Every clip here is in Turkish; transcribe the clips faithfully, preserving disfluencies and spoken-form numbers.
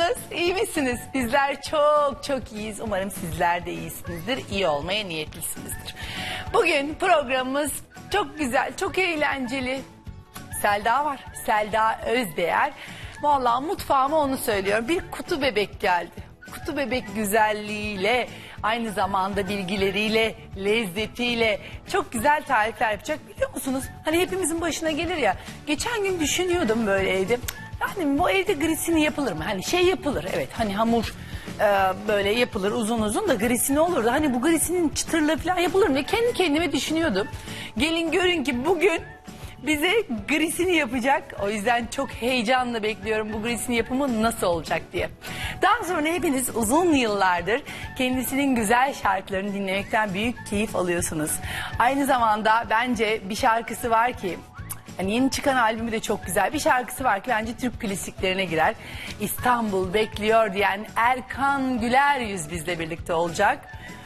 Nasılsınız? İyi misiniz? Bizler çok çok iyiyiz. Umarım sizler de iyisinizdir. İyi olmaya niyetlisinizdir. Bugün programımız çok güzel, çok eğlenceli. Selda var. Selda Özdeğer. Vallahi mutfağıma onu söylüyorum. Bir kutu bebek geldi. Kutu bebek güzelliğiyle, aynı zamanda bilgileriyle, lezzetiyle çok güzel tarifler yapacak. Biliyor musunuz? Hani hepimizin başına gelir ya. Geçen gün düşünüyordum böyle evde. Yani bu evde grisini yapılır mı? Hani şey yapılır, evet, hani hamur e, böyle yapılır uzun uzun da grisini olurdu. Hani bu grisinin çıtırlığı falan yapılır mı? Kendi kendime düşünüyordum. Gelin görün ki bugün bize grisini yapacak. O yüzden çok heyecanla bekliyorum bu grisini yapımı nasıl olacak diye. Daha sonra hepiniz uzun yıllardır kendisinin güzel şarkılarını dinlemekten büyük keyif alıyorsunuz. Aynı zamanda bence bir şarkısı var ki, hani yeni çıkan albümü de çok güzel. Bir şarkısı var ki bence Türk klasiklerine girer. İstanbul bekliyor diyen Erkan Güler Yüz bizle birlikte olacak.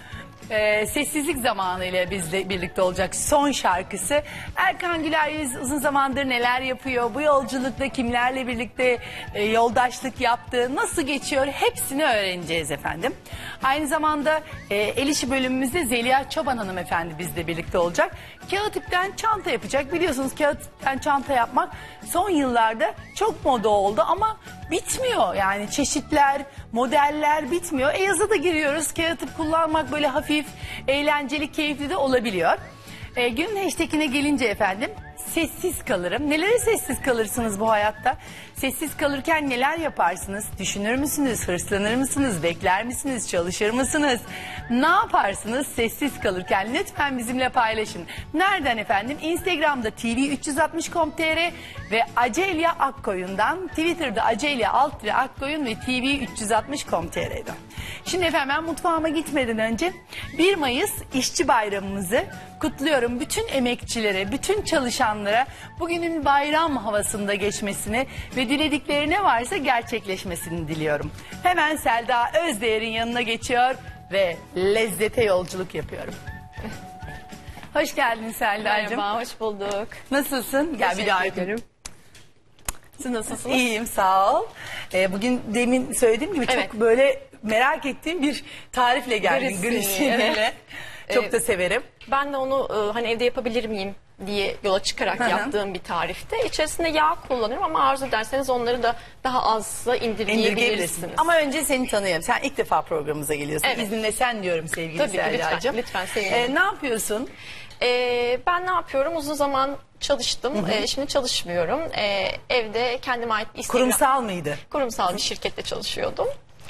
Ee, sessizlik zamanı ile bizle birlikte olacak son şarkısı. Erkan Güler Yüz uzun zamandır neler yapıyor, bu yolculukta kimlerle birlikte e, yoldaşlık yaptı, nasıl geçiyor, hepsini öğreneceğiz efendim. Aynı zamanda e, el işi bölümümüzde Zeliha Çoban hanımefendi bizle birlikte olacak. Kağıt ipten çanta yapacak. Biliyorsunuz kağıt ipten çanta yapmak son yıllarda çok moda oldu ama bitmiyor. Yani çeşitler, modeller bitmiyor. E yaza da giriyoruz. Kağıt ip kullanmak böyle hafif, eğlenceli, keyifli de olabiliyor. E, günün hashtagine gelince efendim, sessiz kalırım. Nelere sessiz kalırsınız bu hayatta? Sessiz kalırken neler yaparsınız? Düşünür müsünüz? Hırslanır mısınız? Bekler misiniz? Çalışır mısınız? Ne yaparsınız sessiz kalırken? Lütfen bizimle paylaşın. Nereden efendim? Instagram'da T V üç yüz altmış nokta com nokta tr ve Acelya Akkoyun'dan, Twitter'da Acelya alt ve Akkoyun ve T V üç yüz altmış nokta com nokta tr'den. Şimdi efendim ben mutfağıma gitmeden önce bir Mayıs İşçi Bayramımızı kutluyorum. Bütün emekçilere, bütün çalışanlara bugünün bayram havasında geçmesini ve diledikleri ne varsa gerçekleşmesini diliyorum. Hemen Selda Özdeğer'in yanına geçiyor ve lezzete yolculuk yapıyorum. Hoş geldin Selda'cığım. Merhaba, hoş bulduk. Nasılsın? Gel bir daha ederim. Siz nasılsınız? İyiyim, sağ ol. Ee, bugün demin söylediğim gibi Evet. çok böyle merak ettiğim bir tarifle geldin. Grisini, Grisini. evet. Çok Ee, da severim. Ben de onu e, hani evde yapabilir miyim diye yola çıkarak Hı hı. yaptığım bir tarifte. İçerisinde yağ kullanıyorum ama arzu ederseniz onları da daha azsa indirgeyebilirsiniz. İndirgeyebilirsin. Ama önce seni tanıyalım. Sen ilk defa programımıza geliyorsun. Evet. İzninle sen diyorum sevgili Tabii ki, Selda'cığım. lütfen, lütfen, sevinirim. Ee, ne yapıyorsun? Ee, ben ne yapıyorum? Uzun zaman çalıştım. Ee, şimdi çalışmıyorum. Ee, evde kendime ait Instagram... Kurumsal mıydı? Kurumsal bir şirkette çalışıyordum.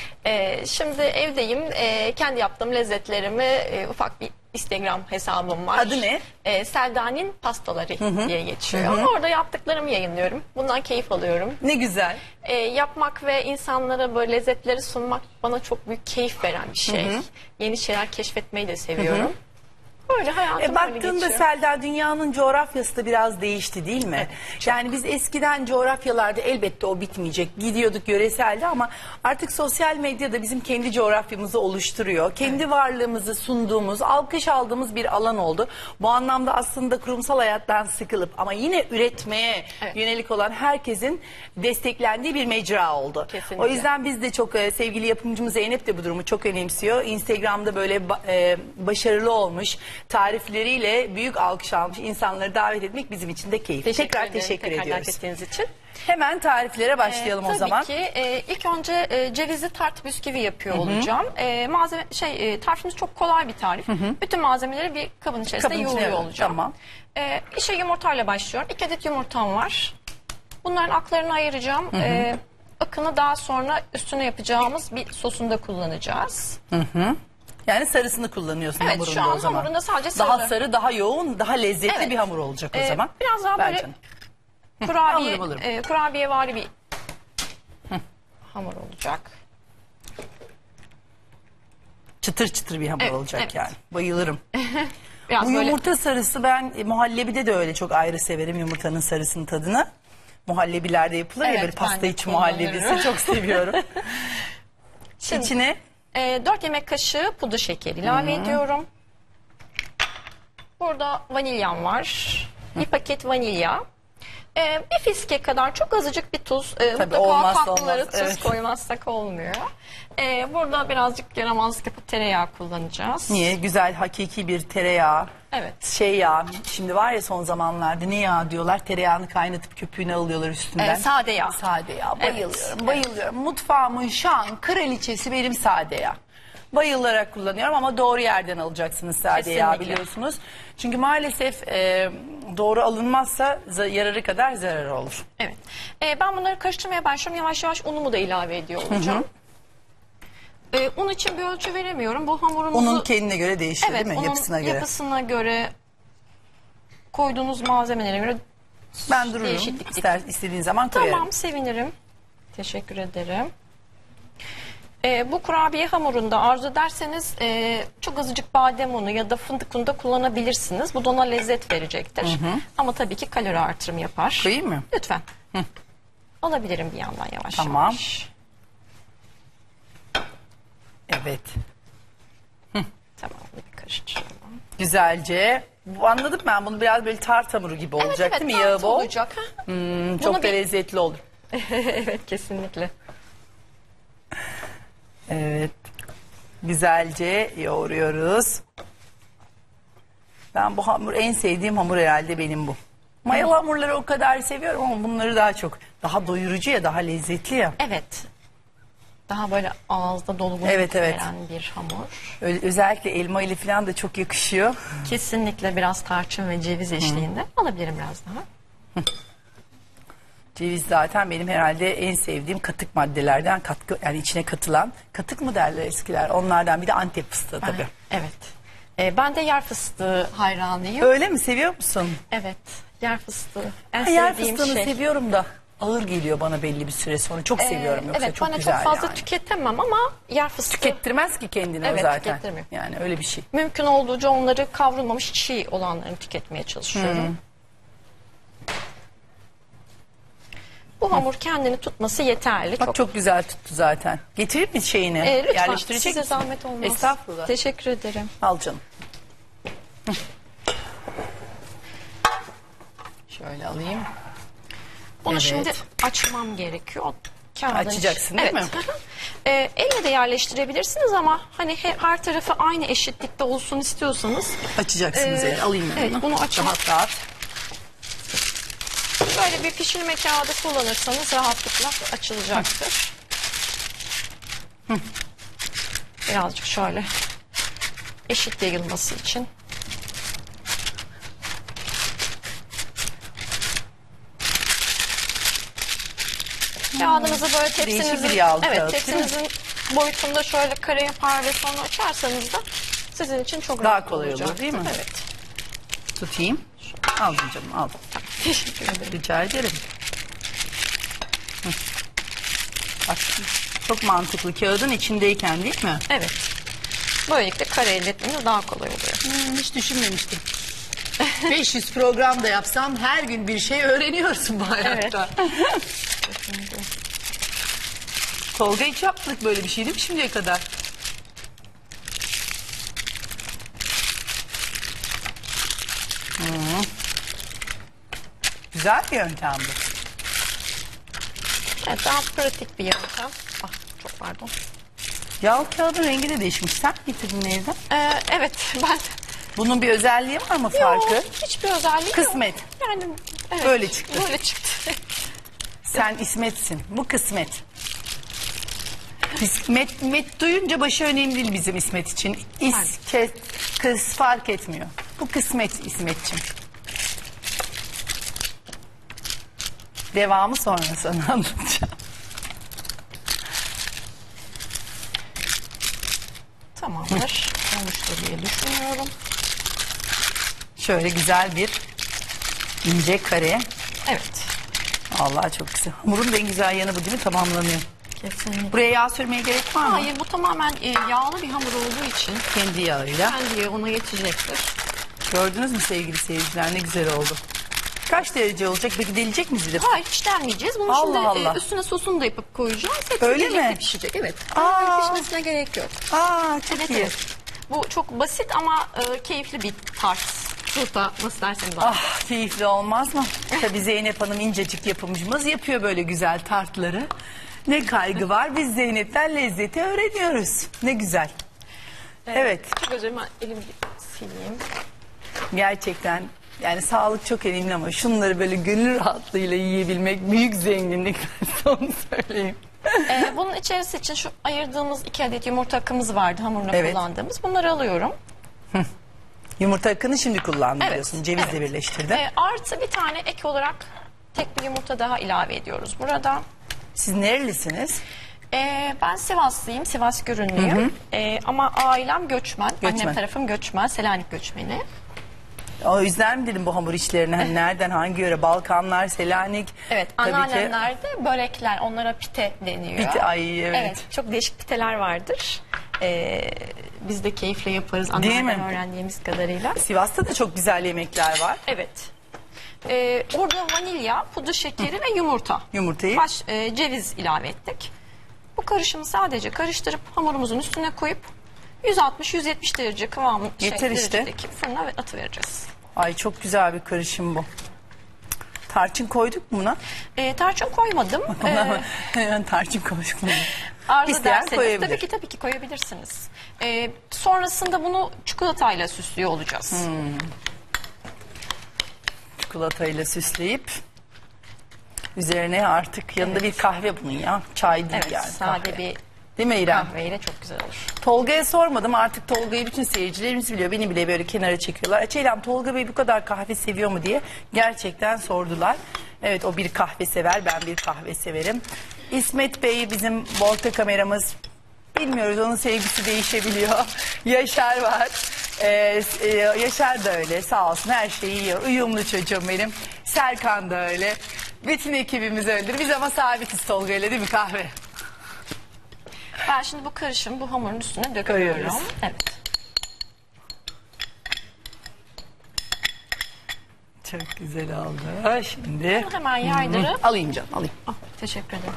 Ee, şimdi evdeyim. Ee, kendi yaptığım lezzetlerimi e, ufak bir Instagram hesabım var. Adı ne? Ee, Selda'nın pastaları diye geçiyor. Orada yaptıklarımı yayınlıyorum. Bundan keyif alıyorum. Ne güzel. Ee, yapmak ve insanlara böyle lezzetleri sunmak bana çok büyük keyif veren bir şey. Yeni şeyler keşfetmeyi de seviyorum. Böyle hayatım E öyle baktığında geçiyor. Selda, dünyanın coğrafyası da biraz değişti değil mi? Yani biz eskiden coğrafyalarda elbette o bitmeyecek. Gidiyorduk yöreselde ama artık sosyal medyada bizim kendi coğrafyamızı oluşturuyor. Kendi varlığımızı sunduğumuz, alkış aldığımız bir alan oldu. Bu anlamda aslında kurumsal hayattan sıkılıp ama yine üretmeye Evet. yönelik olan herkesin desteklendiği bir mecra oldu. Kesinlikle. O yüzden biz de çok e, sevgili yapımcımız Zeynep de bu durumu çok önemsiyor. Instagram'da böyle ba- e, başarılı olmuş, tarifleriyle büyük alkış almış insanları davet etmek bizim için de keyif. Teşekkür Tekrar ederim, teşekkür tekrar ediyoruz. davet ettiğiniz için. Hemen tariflere başlayalım Ee, o zaman. Tabii ki. Ee, ilk önce e, cevizli tart bisküvi yapıyor olacağım. Ee, malzeme şey e, tarifimiz çok kolay bir tarif. Bütün malzemeleri bir kabın içerisinde Kabın içine yoğuruyor alalım, olacağım. tamam. Ee, işe yumurtayla başlıyorum. İki adet yumurtam var. Bunların aklarını ayıracağım. Ee, akını daha sonra üstüne yapacağımız bir sosunda kullanacağız. Yani sarısını kullanıyorsun Evet, hamurunda şu an o zaman. hamurunda sadece sarı. Daha sarı, daha yoğun, daha lezzetli Evet. bir hamur olacak o Ee, zaman. Biraz daha Ver böyle canım. kurabiye, alırım, alırım. e, kurabiye vari bir hamur olacak. Çıtır çıtır bir hamur Evet, olacak evet. yani. Bayılırım. Biraz Bu böyle yumurta sarısı ben e, muhallebide de öyle çok ayrı severim yumurtanın sarısının tadını. Muhallebilerde yapılır ya Evet, böyle ben pasta de iç muhallebisi kullanıyorum. çok seviyorum. Şimdi- İçine E, dört yemek kaşığı pudra şekeri ilave ediyorum. Burada vanilyam var. Bir paket vanilya. Ee, bir fiske kadar çok azıcık bir tuz. Ee, Tabii, mutlaka olmazsa tatlıları olmaz, tuz evet. koymazsak olmuyor. Ee, burada birazcık yaramazlık yapıp tereyağı kullanacağız. Niye? Güzel hakiki bir tereyağı. Evet. Şey yağ. Şimdi var ya son zamanlarda ne yağ diyorlar? Tereyağını kaynatıp köpüğünü alıyorlar üstünden. Ee, sade yağ. Sade yağ. Bayılıyorum. Evet. Bayılıyorum. Mutfağımın şu an kraliçesi benim sade yağ. Bayılarak kullanıyorum ama doğru yerden alacaksınız sade yağ, Kesinlikle. biliyorsunuz. Çünkü maalesef e, doğru alınmazsa za- yararı kadar zararı olur. Evet. Ee, ben bunları karıştırmaya başlıyorum. Yavaş yavaş unumu da ilave ediyor olacağım. Ee, un için bir ölçü veremiyorum. Bu hamurumuzu... Onun kendine göre değişir, Evet, değil mi? onun Yapısına göre. yapısına göre, koyduğunuz malzemelere göre Ben dururum. değişiklik. İster, istediğin zaman koyarım. Tamam, sevinirim. Teşekkür ederim. Ee, bu kurabiye hamurunda arzu ederseniz e, çok azıcık badem unu ya da fındık unu da kullanabilirsiniz. Bu da ona lezzet verecektir. Ama tabii ki kalori artırımı yapar. Koyayım mı? Lütfen. Alabilirim bir yandan yavaş Tamam. yavaş. Evet. Tamam, bir karıştıralım. Güzelce. Bu, anladım ben. Bunu biraz böyle tart hamuru gibi olacak, Evet, değil mi? tart Yağı bol. olacak. Ha? Hmm, Bunu çok da bir- lezzetli olur. Evet, kesinlikle. Evet. Güzelce yoğuruyoruz. Ben bu hamur, en sevdiğim hamur herhalde benim bu. Mayalı hamurları o kadar seviyorum ama bunları daha çok. Daha doyurucu ya, daha lezzetli ya. Evet. Daha böyle ağızda dolgunluk Evet, evet. veren bir hamur. Ö- özellikle elma ile falan da çok yakışıyor. Kesinlikle biraz tarçın ve ceviz eşliğinde. Alabilirim biraz daha. Ceviz zaten benim herhalde en sevdiğim katık maddelerden, katkı, yani içine katılan, katık mı derler eskiler, onlardan bir de Antep fıstığı tabii. Evet. Ee, ben de yer fıstığı hayranıyım. Öyle mi, seviyor musun? Evet. Yer fıstığı. En Yer sevdiğim fıstığını şey. seviyorum da ağır geliyor bana belli bir süre sonra. Çok Ee, seviyorum, yoksa evet, çok bana güzel çok fazla yani. tüketemem ama yer fıstığı Tükettirmez ki kendine Evet, o zaten. tükettirmiyor. Yani öyle bir şey. mümkün olduğunca onları kavrulmamış çiğ olanlarını tüketmeye çalışıyorum. Bu hamur kendini tutması yeterli. Bak çok. çok güzel tuttu zaten. Getireyim mi şeyini? Ee, lütfen Yerleştirecek size misin? zahmet olmaz. Estağfurullah. Teşekkür ederim. Al canım. Hı. Şöyle alayım. Bunu Evet. şimdi açmam gerekiyor. O kağıdın Açacaksın, içi- değil evet. mi? e, elle de yerleştirebilirsiniz ama hani he- her tarafı aynı eşitlikte olsun istiyorsanız Açacaksınız Ee, eli. Alayım ben evet, onu. bunu açın. Rahat rahat. böyle bir pişirme kağıdı kullanırsanız rahatlıkla açılacaktır. Birazcık şöyle eşit yayılması için. Kağıdınızı böyle Değişik tepsinizin, bir yağlı evet, kağıt, değil mi? tepsinizin boyutunda şöyle kare yapar ve sonra açarsanız da sizin için çok Daha rahat kolay olur, olacaktır. değil mi? Evet. Tutayım. Aldım canım, aldım. Teşekkür ederim. Rica ederim. Hı. Bak, çok mantıklı, kağıdın içindeyken değil mi? Evet. Böylelikle kare elde etmeniz daha kolay oluyor. Hmm, hiç düşünmemiştim. beş yüz program da yapsam her gün bir şey öğreniyorsun bu hayatta. Tolga hiç yaptık böyle bir şey değil mi şimdiye kadar? Hmm. Güzel bir yöntem bu. Evet, daha pratik bir yöntem. Ah, çok pardon. Yağ kağıdın rengi de değişmiş. Sen getirdin evden. Ee, evet, ben... Bunun bir özelliği var mı, farkı? Yok, hiçbir özelliği yok. Kısmet. Yani evet, Böyle çıktı. Böyle çıktı. Sen İsmet'sin. Bu kısmet. İsmet, met duyunca başı önemli değil bizim İsmet için. İs, kes, kız fark etmiyor. Bu kısmet İsmet'ciğim. Devamı sonra sana anlatacağım. Tamamdır. Olmuştur diye düşünüyorum. Şöyle güzel bir ince kare. Evet. Allah çok güzel. Hamurun da en güzel yanı bu değil mi? Tamamlanıyor. Kesinlikle. Buraya yağ sürmeye gerek var mı? Hayır, bu tamamen e, yağlı bir hamur olduğu için Kendi yağıyla. kendi ona yetecektir. Gördünüz mü sevgili seyirciler, ne güzel oldu. Kaç derece olacak? Peki delecek miyiz bir de? Hayır, hiç delmeyeceğiz. Bunu Allah şimdi Allah. e, üstüne sosunu da yapıp koyacağız. Hepsi Öyle birlikte mi? pişecek. Evet. Aa. Aa. Pişmesine gerek yok. Aa çok Evet, iyi. evet. Bu çok basit ama e, keyifli bir tarz. turta nasıl derseniz. Ah, keyifli olmaz mı? Tabii Zeynep Hanım incecik yapımcımız yapıyor böyle güzel tartları. Ne kaygı var, biz Zeynep'ten lezzeti öğreniyoruz. Ne güzel. Evet. Çok özür dilerim, ben elimi bir sileyim. Gerçekten yani sağlık çok önemli ama şunları böyle gönül rahatlığıyla yiyebilmek büyük zenginlik. Ben onu söyleyeyim. Ee, bunun içerisi için şu ayırdığımız iki adet yumurta akımız vardı, hamuruna Evet. kullandığımız. Bunları alıyorum. Yumurta hakkını şimdi kullandım Evet, diyorsun. Cevizle evet. birleştirdim. Ee, artı bir tane ek olarak tek bir yumurta daha ilave ediyoruz burada. Siz nerelisiniz? Ee, ben Sivaslıyım, Sivas Gürünlüyüm. Ee, ama ailem göçmen. Göçmen. Annem tarafım göçmen, Selanik göçmeni. O yüzden mi dedim bu hamur işlerini? Hani nereden, hangi yöre? Balkanlar, Selanik. Evet, Tabii ki. anneannemlerde börekler, onlara pite deniyor. Pite, ay, evet. Evet, çok değişik piteler vardır. Ee, biz de keyifle yaparız Değil anneannemden mi? öğrendiğimiz kadarıyla. Sivas'ta da çok güzel yemekler var. Evet. Ee, orada vanilya, pudra şekeri ve yumurta. Yumurtayı. Baş, e, ceviz ilave ettik. Bu karışımı sadece karıştırıp hamurumuzun üstüne koyup yüz altmış yüz yetmiş derece kıvamı Yeter şey, işte. derecedeki fırına ve atıvereceğiz. Ay çok güzel bir karışım bu. Tarçın koyduk mu buna? Ee, tarçın koymadım. Ee, Tarçın koyduk mu? arzu İsteyen ederseniz koyabilir. tabii ki tabii ki koyabilirsiniz. Ee, sonrasında bunu çikolatayla süslüyor olacağız. Hmm. Çikolatayla süsleyip üzerine artık yanında Evet. bir kahve bunun ya. Çay değil Evet, yani. sade kahve. bir Değil mi İrem? kahveyle çok güzel olur. Tolga'ya sormadım, artık Tolga'yı bütün seyircilerimiz biliyor. Beni bile böyle kenara çekiyorlar. Çeylem, Tolga Bey bu kadar kahve seviyor mu diye gerçekten sordular. Evet, o bir kahve sever, ben bir kahve severim. İsmet Bey bizim volta kameramız. Bilmiyoruz, onun sevgisi değişebiliyor. Yaşar var. Ee, e, Yaşar da öyle, sağ olsun, her şeyi yiyor. Uyumlu çocuğum benim. Serkan da öyle. Bütün ekibimiz öyledir. Biz ama sabitiz Tolga ile, değil mi kahve? Ben şimdi bu karışımı bu hamurun üstüne döküyorum. Koyuyoruz. Evet. Çok güzel oldu. Ha, şimdi Bunu hemen yaydırıp alayım canım, alayım. Ah, teşekkür ederim.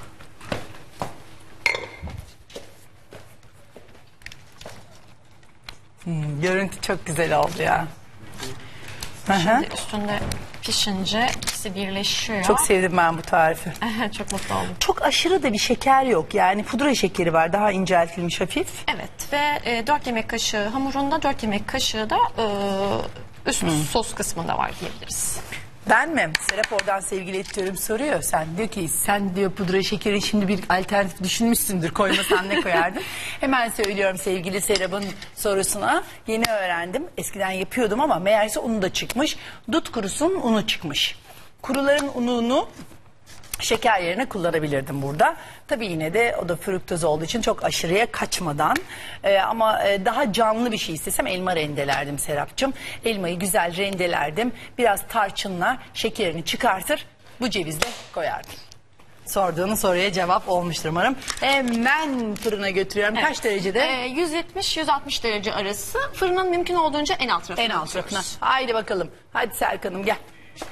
Hmm, görüntü çok güzel oldu ya. Hı hı. Şimdi üstünde pişince ikisi birleşiyor. Çok sevdim ben bu tarifi. Çok mutlu oldum. Çok aşırı da bir şeker yok. Yani pudra şekeri var. Daha inceltilmiş hafif. Evet ve e, dört yemek kaşığı hamurunda dört yemek kaşığı da e, üst sos kısmında var diyebiliriz. Ben mi? Serap oradan sevgili editörüm soruyor. Sen diyor ki sen diyor pudra şekerin şimdi bir alternatif düşünmüşsündür. Koymasan ne koyardın? Hemen söylüyorum sevgili Serap'ın sorusuna. Yeni öğrendim. Eskiden yapıyordum ama meğerse unu da çıkmış. Dut kurusunun unu çıkmış. Kuruların ununu şeker yerine kullanabilirdim burada. Tabii yine de o da fruktoz olduğu için çok aşırıya kaçmadan. Ee, ama e, daha canlı bir şey istesem elma rendelerdim Serapcığım. Elmayı güzel rendelerdim. Biraz tarçınla şekerini çıkartır, bu cevizle koyardım. Sorduğunuz soruya cevap olmuştur umarım. Hemen fırına götürüyorum. Kaç derecede? E, yüz yetmiş yüz altmış derece arası. Fırının mümkün olduğunca en alt rafına En alt atıyoruz. rafına. Haydi bakalım. Hadi Serkan'ım gel.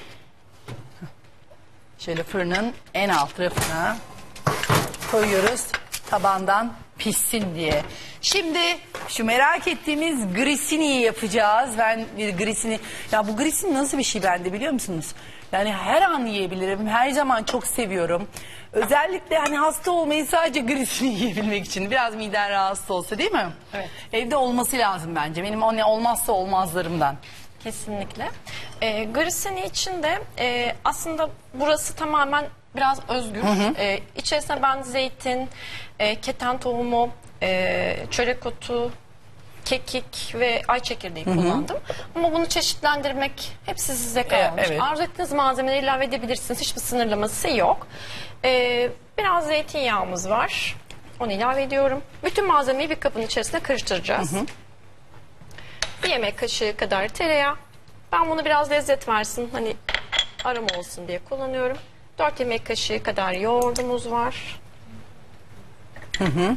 Şöyle fırının en alt rafına koyuyoruz tabandan pişsin diye. Şimdi şu merak ettiğimiz grissini'yi yapacağız. Ben bir grissini... Ya bu grissini nasıl bir şey bende biliyor musunuz? Yani her an yiyebilirim. Her zaman çok seviyorum. Özellikle hani hasta olmayı sadece grissini yiyebilmek için. Biraz miden rahatsız olsa, değil mi? Evet. Evde olması lazım bence. Benim o ne olmazsa olmazlarımdan. Kesinlikle. E, grissini için de e, aslında burası tamamen biraz özgür. E, içerisine ben zeytin, e, keten tohumu, e, çörek otu, kekik ve ay çekirdeği kullandım. Ama bunu çeşitlendirmek hepsi size kalmış. evet. Arzu ettiğiniz malzemeleri ilave edebilirsiniz. Hiçbir sınırlaması yok. E, biraz zeytinyağımız var. Onu ilave ediyorum. Bütün malzemeyi bir kabın içerisine karıştıracağız. Bir yemek kaşığı kadar tereyağı. Ben bunu biraz lezzet versin, hani aroma olsun diye kullanıyorum. Dört yemek kaşığı kadar yoğurdumuz var. Hı hı.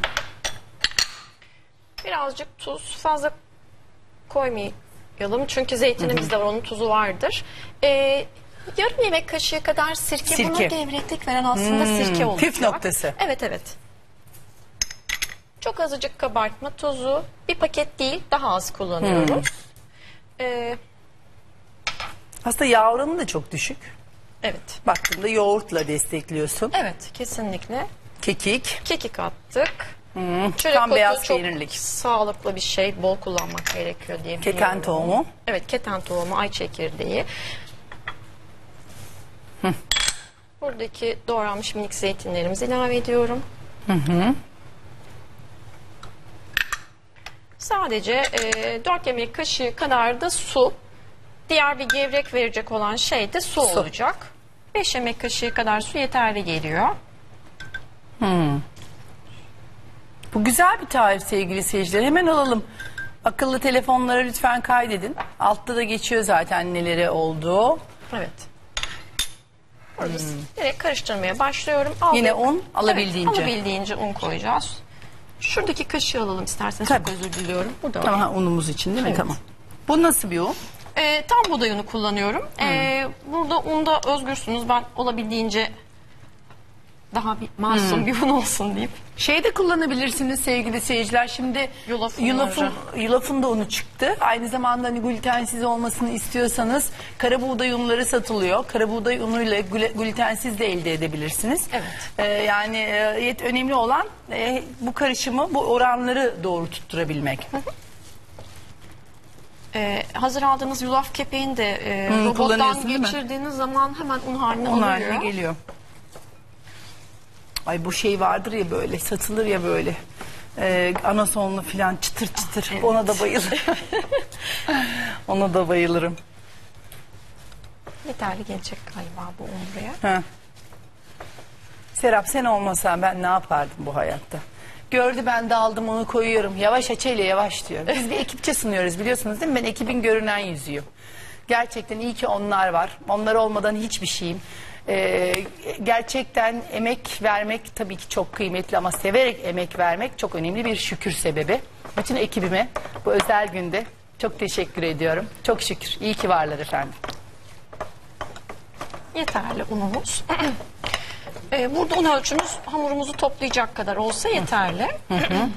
Birazcık tuz, fazla koymayalım çünkü zeytinimiz de var, onun tuzu vardır. Ee, yarım yemek kaşığı kadar sirke, Sirke. buna gevreklik veren aslında sirke olacak. püf noktası. Evet evet. Çok azıcık kabartma tozu, bir paket değil daha az kullanıyoruz. Ee, Aslında yağ oranı da çok düşük. Evet. Baktığında yoğurtla destekliyorsun. Evet, kesinlikle. Kekik. Kekik attık. Hmm, Çörek tam otu beyaz çok peynirlik. sağlıklı bir şey. Bol kullanmak gerekiyor diye biliyorum. Keten tohumu. Evet, keten tohumu, ay çekirdeği. Hı. Buradaki doğranmış minik zeytinlerimizi ilave ediyorum. Hı hı. Sadece e, dört yemek kaşığı kadar da su. Diğer bir gevrek verecek olan şey de su, Su. olacak. beş yemek kaşığı kadar su yeterli geliyor. Hmm. Bu güzel bir tarif sevgili seyirciler. Hemen alalım. Akıllı telefonlara lütfen kaydedin. Altta da geçiyor zaten neleri olduğu. Evet. Burada direkt karıştırmaya başlıyorum. Aldım. Yine un alabildiğince. Evet, alabildiğince un koyacağız. Şuradaki kaşığı alalım isterseniz. Tabii. Çok özür diliyorum. Burada var. Tamam, ha, unumuz için değil mi? Evet. Tamam. Bu nasıl bir un? Ee, tam buğday unu kullanıyorum. Ee, burada unda özgürsünüz. Ben olabildiğince daha bir masum bir un olsun deyip. Şey de kullanabilirsiniz sevgili seyirciler. Şimdi Yulaf yulafın, unları. yulafın da unu çıktı. Aynı zamanda hani glutensiz olmasını istiyorsanız kara buğday unları satılıyor. Kara buğday unuyla glu- glutensiz de elde edebilirsiniz. Evet. Ee, yani e, yet- önemli olan e, bu karışımı, bu oranları doğru tutturabilmek. Ee, hazır aldığınız yulaf kepeğini de e, Hmm, robottan kullanıyorsun değil mi? geçirdiğiniz zaman hemen un haline Un alıyor. haline geliyor. Ay bu şey vardır ya, böyle satılır ya, böyle ee, anasonlu filan, çıtır çıtır. Evet. Ona da bayılırım. Ona da bayılırım. Yeterli gelecek galiba bu un buraya. Ha. Serap, sen olmasan ben ne yapardım bu hayatta? Gördü, ben de aldım onu koyuyorum. Yavaş açıyla yavaş diyor. Biz bir ekipçe sunuyoruz, biliyorsunuz değil mi? Ben ekibin görünen yüzüyüm. Gerçekten iyi ki onlar var. Onlar olmadan hiçbir şeyim. Ee, gerçekten emek vermek tabii ki çok kıymetli, ama severek emek vermek çok önemli bir şükür sebebi. Bütün ekibime bu özel günde çok teşekkür ediyorum. Çok şükür. İyi ki varlar efendim. Yeterli unumuz. Ee, burada un ölçümüz hamurumuzu toplayacak kadar olsa yeterli. Hı hı.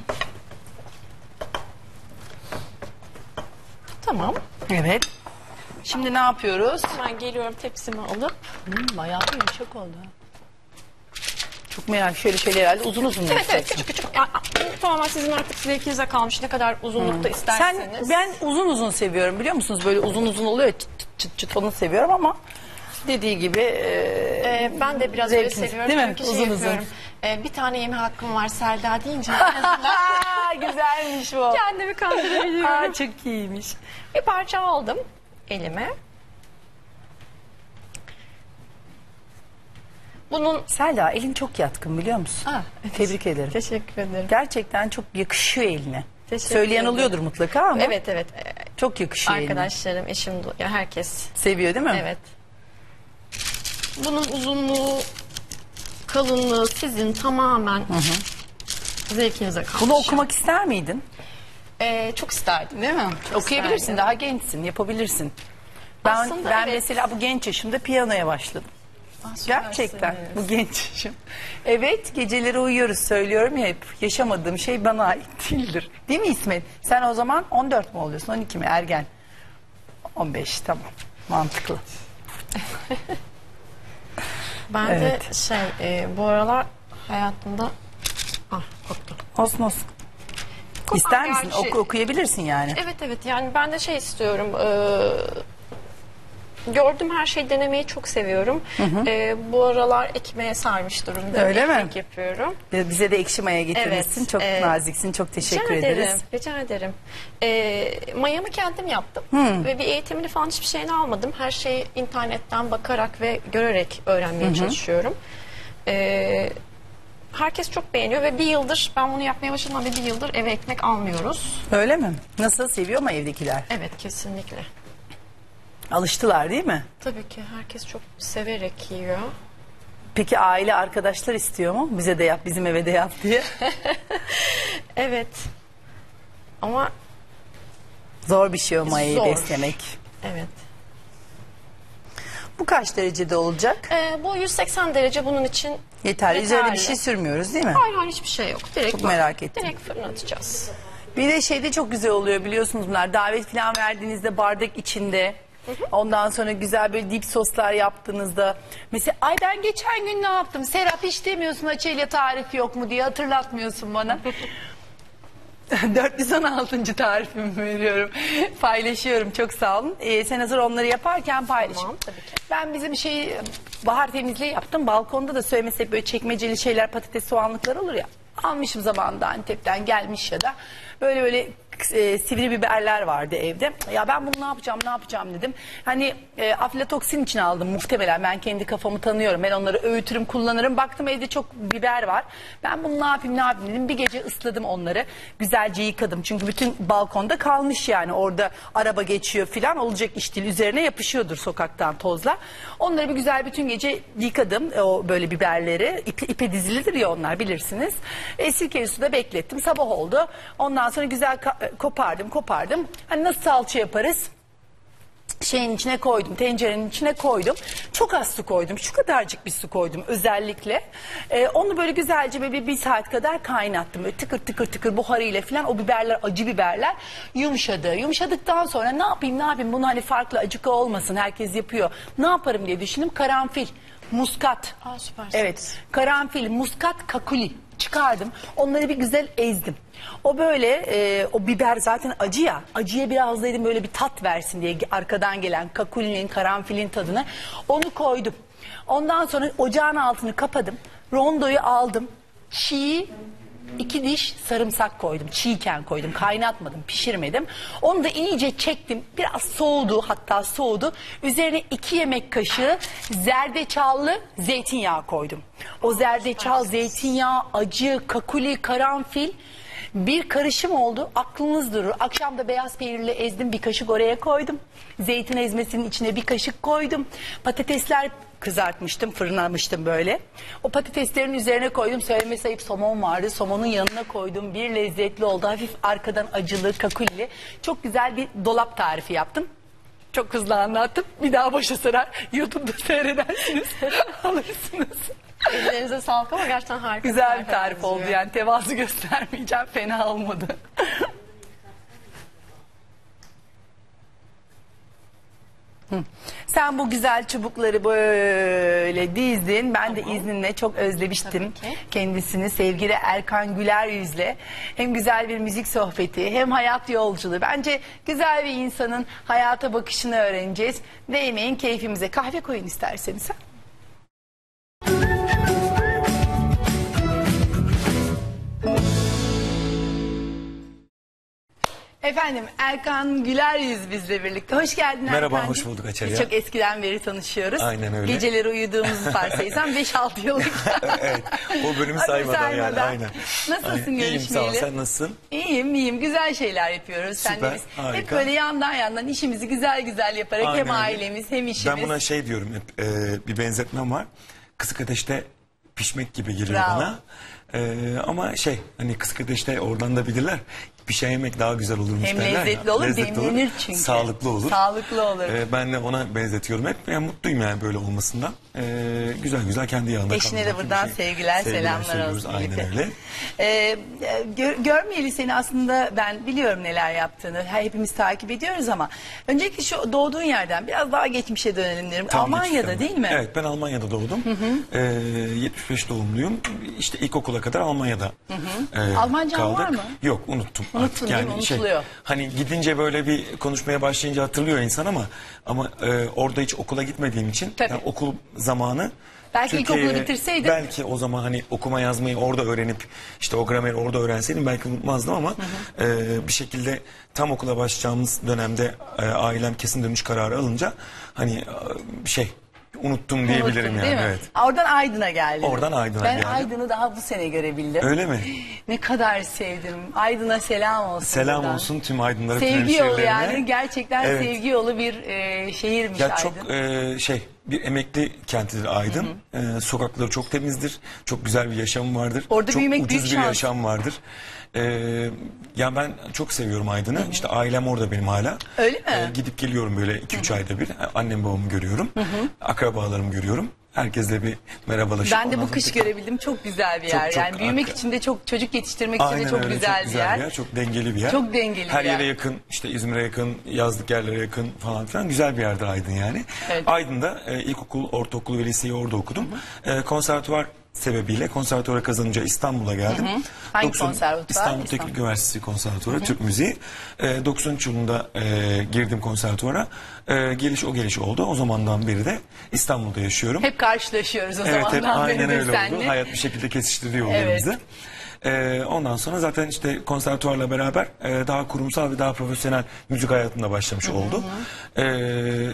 Tamam. Evet. Şimdi ne yapıyoruz? Hemen geliyorum tepsimi alıp. Hmm, bayağı yumuşak oldu. Çok merak, şöyle şöyle herhalde uzun uzun Evet evet, yapacaksın. küçük küçük. Ya, bu tamamen sizin artık zevkinize kalmış. Ne kadar uzunlukta Sen, isterseniz. ben uzun uzun seviyorum, biliyor musunuz? Böyle uzun uzun oluyor ya, çıt çıt çıt çıt, onu seviyorum, ama dediği gibi e, Ee, ben de biraz öyle zevkiniz, seviyorum. değil mi? Çünkü Uzun şey uzun. yapıyorum. Ee, bir tane yeme hakkım var Selda deyince en azından güzelmiş bu. kendimi kandırabiliyorum. Aa, çok iyiymiş. Bir parça aldım elime. Bunun Selda, elin çok yatkın, biliyor musun? Aa, evet. Tebrik ederim. Teşekkür ederim. Gerçekten çok yakışıyor eline. Teşekkür Söyleyen ederim. oluyordur mutlaka, ama Evet evet. Ee, çok yakışıyor eline. Arkadaşlarım, eşim, do- ya herkes. Seviyor değil mi? Evet. Bunun uzunluğu, kalınlığı sizin tamamen zevkinize kalmış. Bunu okumak ister miydin? Ee, çok isterdim. Değil mi? Okuyabilirsin, isterdim. daha gençsin, yapabilirsin. Ben Aslında ben evet. mesela bu genç yaşımda piyanoya başladım. Ah, süpersiniz. Gerçekten bu genç yaşım. Evet, geceleri uyuyoruz, söylüyorum ya hep. Yaşamadığım şey bana ait değildir. Değil mi İsmet? Sen o zaman on dört mü oluyorsun, on iki mi, ergen? on beş, tamam, mantıklı. Ben Evet. de şey e, bu aralar hayatımda ah koptu. Olsun olsun. Kopar İster misin? gerçi. Oku, okuyabilirsin yani. Evet evet, yani ben de şey istiyorum. E, gördüğüm her şeyi denemeyi çok seviyorum. E, bu aralar ekmeğe sarmış durumda. Öyle mi? Ekmek yapıyorum. Bize de ekşi maya getirmişsin. Evet, çok e, naziksin. Çok teşekkür rica ederiz. ederim. Rica ederim. E, mayamı kendim yaptım. Ve bir eğitimini falan hiçbir şeyini almadım. Her şeyi internetten bakarak ve görerek öğrenmeye çalışıyorum. E, herkes çok beğeniyor ve bir yıldır ben bunu yapmaya başladım ve bir yıldır eve ekmek almıyoruz. Öyle mi? Nasıl, seviyor mu evdekiler? Evet, kesinlikle. Alıştılar değil mi? Tabii ki herkes çok severek yiyor. Peki aile, arkadaşlar istiyor mu? Bize de yap, bizim eve de yap diye. Evet. Ama Zor bir şey o mayayı Zor. beslemek. evet. Bu kaç derecede olacak? Ee, bu yüz seksen derece bunun için Yeterli. yeterli. Üzerine bir şey sürmüyoruz değil mi? hayır hayır hiçbir şey yok. Direkt Çok bak, merak ettim. Direkt fırına atacağız. Bir de şeyde çok güzel oluyor, biliyorsunuz bunlar. Davet falan verdiğinizde bardak içinde Ondan sonra güzel böyle dip soslar yaptığınızda. Mesela ay ben geçen gün ne yaptım? Serap hiç demiyorsun açıyla tarif yok mu diye hatırlatmıyorsun bana. dört yüz on altıncı tarifimi veriyorum. Paylaşıyorum. Çok sağ olun. Ee, sen hazır onları yaparken paylaş. Tamam, tabii ki. Ben bizim şey bahar temizliği yaptım. Balkonda da söylemesek böyle çekmeceli şeyler, patates, soğanlıklar olur ya. Almışım zamanında Antep'ten gelmiş ya da böyle böyle e, sivri biberler vardı evde. Ya ben bunu ne yapacağım ne yapacağım dedim. Hani e, aflatoksin için aldım muhtemelen. Ben kendi kafamı tanıyorum. Ben onları öğütürüm, kullanırım. Baktım evde çok biber var. Ben bunu ne yapayım ne yapayım dedim. Bir gece ısladım onları. Güzelce yıkadım. Çünkü bütün balkonda kalmış yani. Orada araba geçiyor falan olacak iş değil. Üzerine yapışıyordur sokaktan tozla. Onları bir güzel bütün gece yıkadım. O böyle biberleri. İpe, ipe dizilidir ya onlar bilirsiniz. E, sirkeli suda beklettim. Sabah oldu. Ondan sonra güzel kopardım kopardım. Hani nasıl salça yaparız? Şeyin içine koydum, tencerenin içine koydum. Çok az su koydum, şu kadarcık bir su koydum özellikle. Ee, onu böyle güzelce bir, bir saat kadar kaynattım. Böyle tıkır tıkır tıkır buharıyla falan o biberler, acı biberler yumuşadı. Yumuşadıktan sonra ne yapayım ne yapayım bunu hani farklı acıka olmasın herkes yapıyor. Ne yaparım diye düşündüm, karanfil, muskat. Aa, süpersiniz. Evet, karanfil, muskat, kakuli çıkardım. Onları bir güzel ezdim. O böyle e, o biber zaten acı ya. Acıya biraz dedim böyle bir tat versin diye arkadan gelen kakulinin, karanfilin tadını. Onu koydum. Ondan sonra ocağın altını kapadım. Rondoyu aldım. Çiğ iki diş sarımsak koydum. Çiğken koydum. Kaynatmadım, pişirmedim. Onu da iyice çektim. Biraz soğudu, hatta soğudu. Üzerine iki yemek kaşığı zerdeçallı zeytinyağı koydum. O zerdeçal, zeytinyağı, acı, kakuli, karanfil bir karışım oldu. Aklınız durur. Akşam da beyaz peynirle ezdim. Bir kaşık oraya koydum. Zeytin ezmesinin içine bir kaşık koydum. Patatesler kızartmıştım, fırınlamıştım böyle. O patateslerin üzerine koydum. Söylemesi ayıp somon vardı. Somonun yanına koydum. Bir lezzetli oldu. Hafif arkadan acılı, kakulli. Çok güzel bir dolap tarifi yaptım. Çok hızlı anlattım. Bir daha başa sarar. YouTube'da seyredersiniz. Alırsınız. Ellerinize sağlık ama gerçekten harika. Güzel bir tarif oldu yani. Tevazu göstermeyeceğim. Fena olmadı. Hı. Sen bu güzel çubukları böyle dizdin. Ben de izninle çok özlemiştim kendisini. Sevgili Erkan Güler Yüz'le hem güzel bir müzik sohbeti hem hayat yolculuğu. Bence güzel bir insanın hayata bakışını öğreneceğiz. Değmeyin keyfimize. Kahve koyun isterseniz. Ha? Efendim Erkan Güler Yüz bizle birlikte. Hoş geldin Erkan. Merhaba, hoş bulduk Açelya. Biz çok eskiden beri tanışıyoruz. Aynen öyle. Geceleri uyuduğumuzu varsayırsam beş altı yıllık. Evet, o bölümü saymadan, yani aynen. Nasılsın aynen. görüşmeyeli? İyiyim sağ ol, sen nasılsın? İyiyim iyiyim, güzel şeyler yapıyoruz. Süper, Senle biz harika. hep böyle yandan yandan işimizi güzel güzel yaparak Aynen hem öyle. ailemiz hem işimiz. Ben buna şey diyorum hep, e, bir benzetmem var. Kısık ateşte pişmek gibi geliyor Bravo. bana. E, ama şey hani kısık ateşte oradan da bilirler. Pişen yemek daha güzel olurmuş Hem derler lezzetli ya. olur, Lezzetli demlenir çünkü. Sağlıklı olur. Sağlıklı olur. E, ben de ona benzetiyorum hep. Yani mutluyum yani böyle olmasından. E, güzel güzel kendi yağında Eşine de kavrulmuş buradan bir şey. sevgiler, selamlar söylüyoruz, olsun. aynen birlikte. öyle. Ee, gör, görmeyeli seni aslında ben biliyorum neler yaptığını. Hepimiz takip ediyoruz ama öncelikle şu doğduğun yerden biraz daha geçmişe dönelim derim. Tam Almanya'da geçişten. değil mi? Evet, ben Almanya'da doğdum. Hı hı. Ee, yetmiş beş doğumluyum. İşte ilkokula kadar Almanya'da hı hı. E, Almancan kaldık. var mı? Yok, unuttum. Unuttun Artık değil mi? Unutuluyor. Hani gidince böyle bir konuşmaya başlayınca hatırlıyor insan ama ama e, orada hiç okula gitmediğim için Tabii. yani okul zamanı Belki Türkiye'ye- ilkokulu bitirseydin. Belki o zaman hani okuma yazmayı orada öğrenip işte o grameri orada öğrenseydim belki unutmazdım ama hı hı. E, bir şekilde tam okula başlayacağımız dönemde e, ailem kesin dönüş kararı alınca hani e, şey unuttum diyebilirim Unuttun, yani. değil mi? Evet. Oradan Aydın'a geldin. Oradan Aydın'a ben geldim. Aydın'ı daha bu sene görebildim. Öyle mi? Ne kadar sevdim. Aydın'a selam olsun. Selam buradan. olsun tüm Aydınlara, tüm Sevgi yolu hemşehrilerime. yani. Gerçekten Evet. sevgi yolu bir e, şehirmiş Ya Aydın. çok e, şey bir emekli kentidir Aydın. E, sokakları çok temizdir. Çok güzel bir yaşam vardır. Orada çok büyümek ucuz büyük bir şans. yaşam vardır. E, ya ben çok seviyorum Aydın'ı. İşte ailem orada benim hala. Öyle mi? E, gidip geliyorum böyle iki üç ayda bir. Annem babamı görüyorum. Akrabalarımı görüyorum. herkesle bir merhabalaşıp. Ben de ondan bu sonra kış tekrar- görebildim. Çok güzel bir Çok, yer. çok yani büyümek arka- için de çok, çocuk yetiştirmek için Aynen de çok öyle, güzel, çok güzel bir yer. Çok dengeli bir yer. Çok dengeli Her bir yer. yere yakın, işte İzmir'e yakın, yazlık yerlere yakın falan filan. Güzel bir yerde Aydın yani. Evet. Aydın'da e, ilkokul, ortaokul ve liseyi orada okudum. E, konservatuvar sebebiyle konservatuvara kazanınca İstanbul'a geldim. Hangi doksan konservatuvar? İstanbul İstanbul. Teknik Üniversitesi Konservatuvarı Türk Müziği. E, doksan üç yılında e, girdim konservatuvara. E, geliş o geliş oldu. O zamandan beri de İstanbul'da yaşıyorum. Hep karşılaşıyoruz o Evet, hep zamandan beri aynen de öyle seninle. oldu. Hayat bir şekilde kesiştiriyor Evet. yollarımızı. Ee, ondan sonra zaten işte konservatuvarla beraber e, daha kurumsal ve daha profesyonel müzik hayatında başlamış oldu. Ee,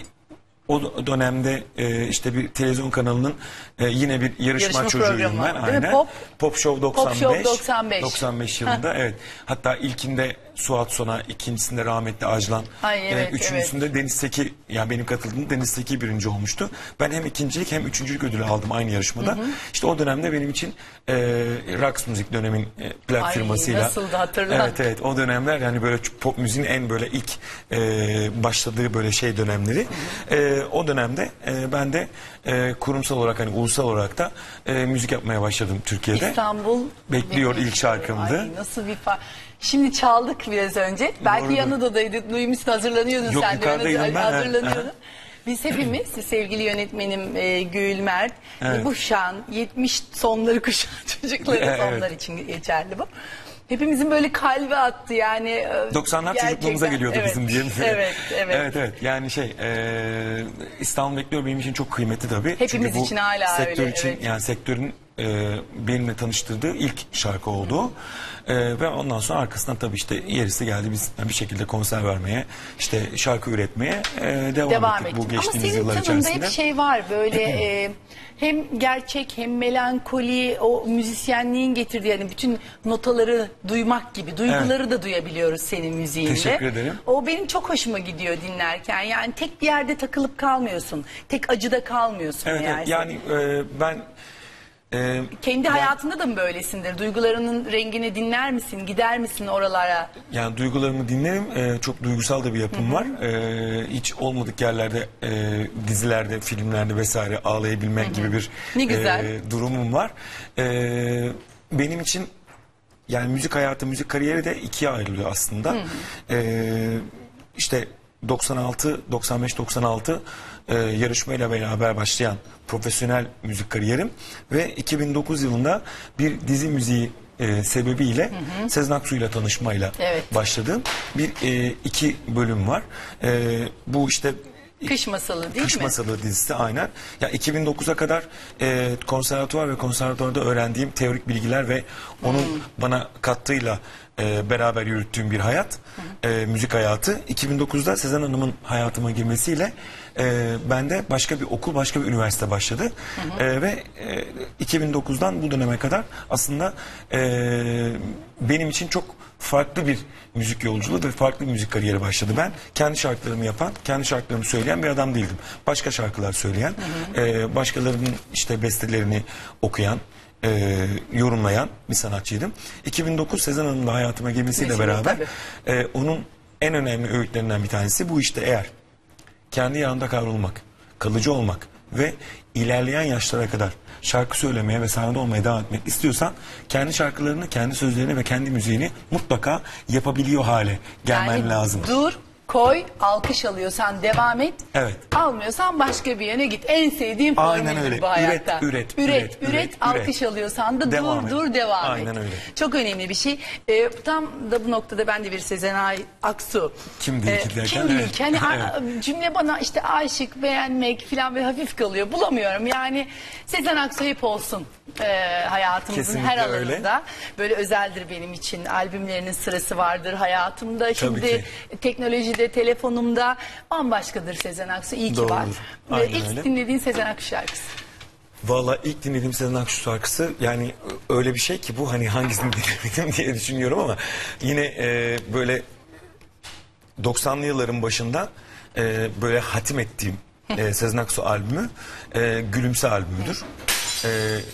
o dönemde e, işte bir televizyon kanalının e, yine bir yarışma, Yarışma çocuğuyum programı, ben. değil mi? Aynen. Pop- Pop Show doksan beş. Pop Show doksan beş. doksan beş yılında evet. Hatta ilkinde Suat Sona, ikincisinde rahmetli Ajlan, Ay, evet, e, üçüncüsünde Deniz Seki, yani benim katıldığım Deniz Seki birinci olmuştu. Ben hem ikincilik hem üçüncülük ödülü aldım aynı yarışmada. İşte o dönemde benim için e, Rax Müzik dönemin e, plak Ay, firmasıyla. nasıldı, hatırla. Evet evet, o dönemler yani böyle pop müziğin en böyle ilk e, başladığı böyle şey dönemleri. E, o dönemde e, ben de e, kurumsal olarak hani ulusal olarak da e, müzik yapmaya başladım Türkiye'de. İstanbul Bekliyor ilk şarkımdı. Ay, nasıl bir fa... Şimdi çaldık biraz önce. Belki Doğrudur. yanındaydık. Duymuşsun, hazırlanıyordun Yok, sen de. yukarıdaydım Hazır- ben. Hazırlanıyordun. Biz hepimiz, sevgili yönetmenim e, Gül Mert, Evet. bu kuşağın yetmiş sonları kuşağı çocukları, Evet. onlar için geçerli bu. Hepimizin böyle kalbi attı yani. e, doksanlar gerçekten. çocukluğumuza geliyordu Evet, bizim diye. Evet, evet. evet evet. Yani şey e, İstanbul Bekliyor benim için çok kıymetli tabii. Hepimiz Çünkü bu için hala sektör öyle, için evet. yani sektörün e, benimle tanıştırdığı ilk şarkı oldu. E, ve ondan sonra arkasından tabii işte yerisi geldi, biz bir şekilde konser vermeye, işte şarkı üretmeye e, devam, Devam ettik ettik. bu Ama geçtiğimiz senin yıllar tanımda içerisinde. hep şey var böyle e, hem gerçek hem melankoli, o müzisyenliğin getirdiği yani bütün notaları duymak gibi duyguları da duyabiliyoruz senin müziğinde. Teşekkür ederim. O benim çok hoşuma gidiyor dinlerken. Yani tek bir yerde takılıp kalmıyorsun. Tek acıda kalmıyorsun Evet, yani. evet. Yani e, ben e, Kendi hayatında da mı böylesindir? Duygularının rengini dinler misin? Gider misin oralara? Yani duygularımı dinlerim. Ee, çok duygusal da bir yapım var. Ee, hiç olmadık yerlerde, e, dizilerde, filmlerde vesaire ağlayabilmek gibi bir Ne güzel. e, durumum var. Ee, benim için yani müzik hayatı, müzik kariyeri de ikiye ayrılıyor aslında. Ee, işte doksan altı, doksan beş, doksan altı e, yarışmayla beraber başlayan profesyonel müzik kariyerim ve iki bin dokuz yılında bir dizi müziği e, sebebiyle Sezen Aksu ile tanışmayla Evet. başladığım bir e, iki bölüm var. E, bu işte Kış Masalı değil Kış mi? Masalı dizisi aynen. Ya iki bin dokuza kadar e, konservatuvar ve konservatuvarda öğrendiğim teorik bilgiler ve onun bana kattığıyla e, beraber yürüttüğüm bir hayat, e, müzik hayatı. iki bin dokuzda Sezen Hanım'ın hayatıma girmesiyle e, bende başka bir okul, başka bir üniversite başladı. E, ve e, iki bin dokuzdan bu döneme kadar aslında e, benim için çok farklı bir müzik yolculuğu ve farklı bir müzik kariyeri başladı. Ben kendi şarkılarımı yapan, kendi şarkılarımı söyleyen bir adam değildim. Başka şarkılar söyleyen, e, başkalarının işte bestelerini okuyan, e, yorumlayan bir sanatçıydım. iki bin dokuz Sezen Hanım'la hayatıma girmesiyle Mesela, beraber tabii. e, onun en önemli öğütlerinden bir tanesi bu işte eğer kendi yanında kavrulmak, kalıcı olmak ve ilerleyen yaşlara kadar şarkı söylemeye ve sahnede olmaya devam etmek istiyorsan kendi şarkılarını, kendi sözlerini ve kendi müziğini mutlaka yapabiliyor hale gelmen Yani lazım. dur, koy, alkış alıyorsan devam et. Evet. Almıyorsan başka bir yere git. En sevdiğim Aynen formüldür öyle. bu hayatta. Üret, üret, üret, üret, üret, alkış alıyorsan da Devam dur, et. dur, devam Aynen et. öyle. Çok önemli bir şey. Ee, tam da bu noktada ben de bir Sezen Aksu. Kim değil ki derken, Kim değil evet. ki? Hani a- Evet. cümle bana işte aşık, beğenmek falan böyle hafif kalıyor. Bulamıyorum. Yani Sezen Aksu hep olsun ee, hayatımızın Kesinlikle her öyle. alanında. Böyle özeldir benim için. Albümlerinin sırası vardır hayatımda. Şimdi ki. teknolojide, telefonumda bambaşkadır Sezen Aksu. İyi ki Doğrudur. var. Ve Aynen ilk öyle. dinlediğin Sezen Aksu şarkısı. Valla ilk dinlediğim Sezen Aksu şarkısı yani öyle bir şey ki bu hani hangisini dinledim diye düşünüyorum ama yine e, böyle doksanlı yılların başında e, böyle hatim ettiğim e, Sezen Aksu albümü e, Gülümse albümüdür. E,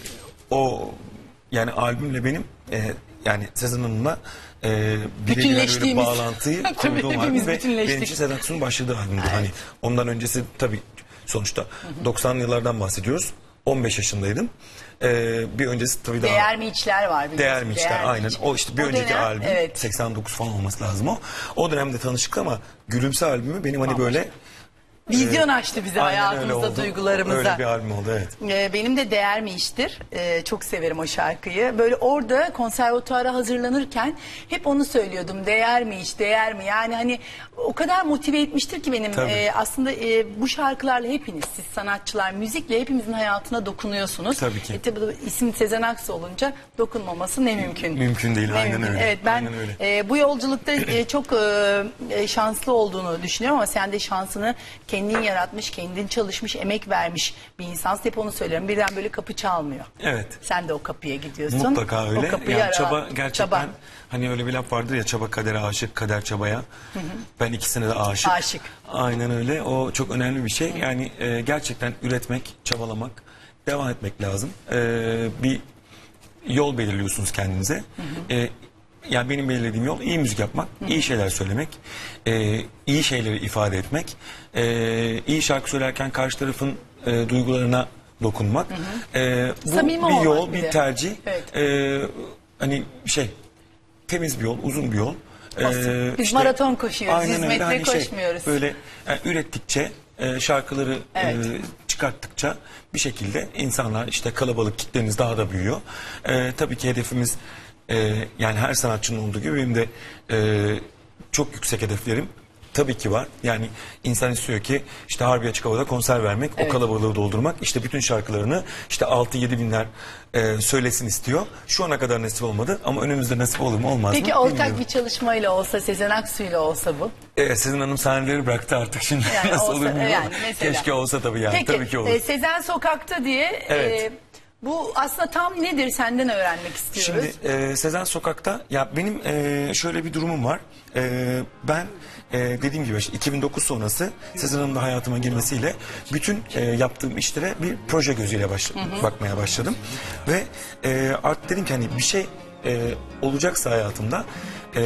o yani albümle benim e, yani Sezen Hanım'la e, birebir böyle Bütünleştiğimiz. bağlantıyı Tabii, kurduğum hepimiz albüm ve bütünleştik. benim için Sezen Aksu'nun başladığı albümdür. Hani ondan öncesi tabii sonuçta. doksanlı yıllardan bahsediyoruz. on beş yaşındaydım. Ee, bir öncesi tabii daha... Değer mi içler var. biliyorsun. Değer mi içler, Değer mi aynen. İçler. O işte bir O önceki dönem, albüm evet. seksen dokuz falan olması lazım o. O dönemde tanıştık ama Gülümse albümü benim hani böyle... Vizyon açtı bize Aynen öyle hayatımızda, oldu. duygularımıza. Öyle bir albüm oldu, evet. Ee, Benim de Değer mi İştir. Ee, çok severim o şarkıyı. Böyle orada konservatuara hazırlanırken hep onu söylüyordum. Değer mi iş, değer mi? Yani hani o kadar motive etmiştir ki benim. Tabii. Ee, aslında e, bu şarkılarla hepiniz, siz sanatçılar, müzikle hepimizin hayatına dokunuyorsunuz. Tabii ki. E, tabii bu isim Sezen Aksu olunca dokunmaması ne mümkün. Mümkün değil, Ne aynen mümkün. öyle. Evet, ben Aynen öyle. e, bu yolculukta e, çok e, şanslı olduğunu düşünüyorum ama sen de şansını kendin yaratmış, kendin çalışmış, emek vermiş bir insansın. Hep onu söylüyorum. Birden böyle kapı çalmıyor. Evet. Sen de o kapıya gidiyorsun. Mutlaka öyle. O kapıyı Yani ara- çaba gerçekten, çaba. hani öyle bir laf vardır ya, çaba kadere aşık, kader çabaya. Ben ikisine de aşık. Aşık. Aynen öyle. O çok önemli bir şey. Yani e, gerçekten üretmek, çabalamak, devam etmek lazım. E, bir yol belirliyorsunuz kendinize. E, yani benim belirlediğim yol iyi müzik yapmak, iyi şeyler söylemek, e, iyi şeyleri ifade etmek, e, iyi şarkı söylerken karşı tarafın e, duygularına dokunmak. E, bu Samimi bir yol, olmak bir bir de. tercih. Evet. E, hani şey, temiz bir yol, uzun bir yol. Olsun. Biz maraton koşuyoruz, aynen yüz öyle. metre Hani şey, koşmuyoruz. böyle yani ürettikçe, e, şarkıları Evet. e, çıkarttıkça bir şekilde insanlar, işte kalabalık kitleniz daha da büyüyor. E, tabii ki hedefimiz, e, yani her sanatçının olduğu gibi benim de e, çok yüksek hedeflerim tabii ki var. Yani insan istiyor ki işte Harbi Açık Hava'da konser vermek, Evet. o kalabalığı doldurmak, işte bütün şarkılarını işte altı yedi binler e, söylesin istiyor. Şu ana kadar nasip olmadı ama önümüzde nasip olur mu olmaz Peki mı ortak bilmiyorum. bir çalışmayla olsa, Sezen Aksu'yla olsa bu. E, Sezen Hanım sahneleri bıraktı artık şimdi. Yani Nasıl olsa- olur bilmiyorum yani ama mesela. keşke olsa tabii yani. Peki Tabii ki olur. e, Sezen Sokak'ta diye Evet. e, bu aslında tam nedir, senden öğrenmek istiyoruz. Şimdi e, Sezen Sokak'ta, ya benim e, şöyle bir durumum var. E, ben e, dediğim gibi işte iki bin dokuz sonrası Sezen Hanım'ın da hayatıma girmesiyle bütün e, yaptığım işlere bir proje gözüyle baş, bakmaya başladım. Ve e, artık dedim ki hani bir şey e, olacaksa hayatımda e,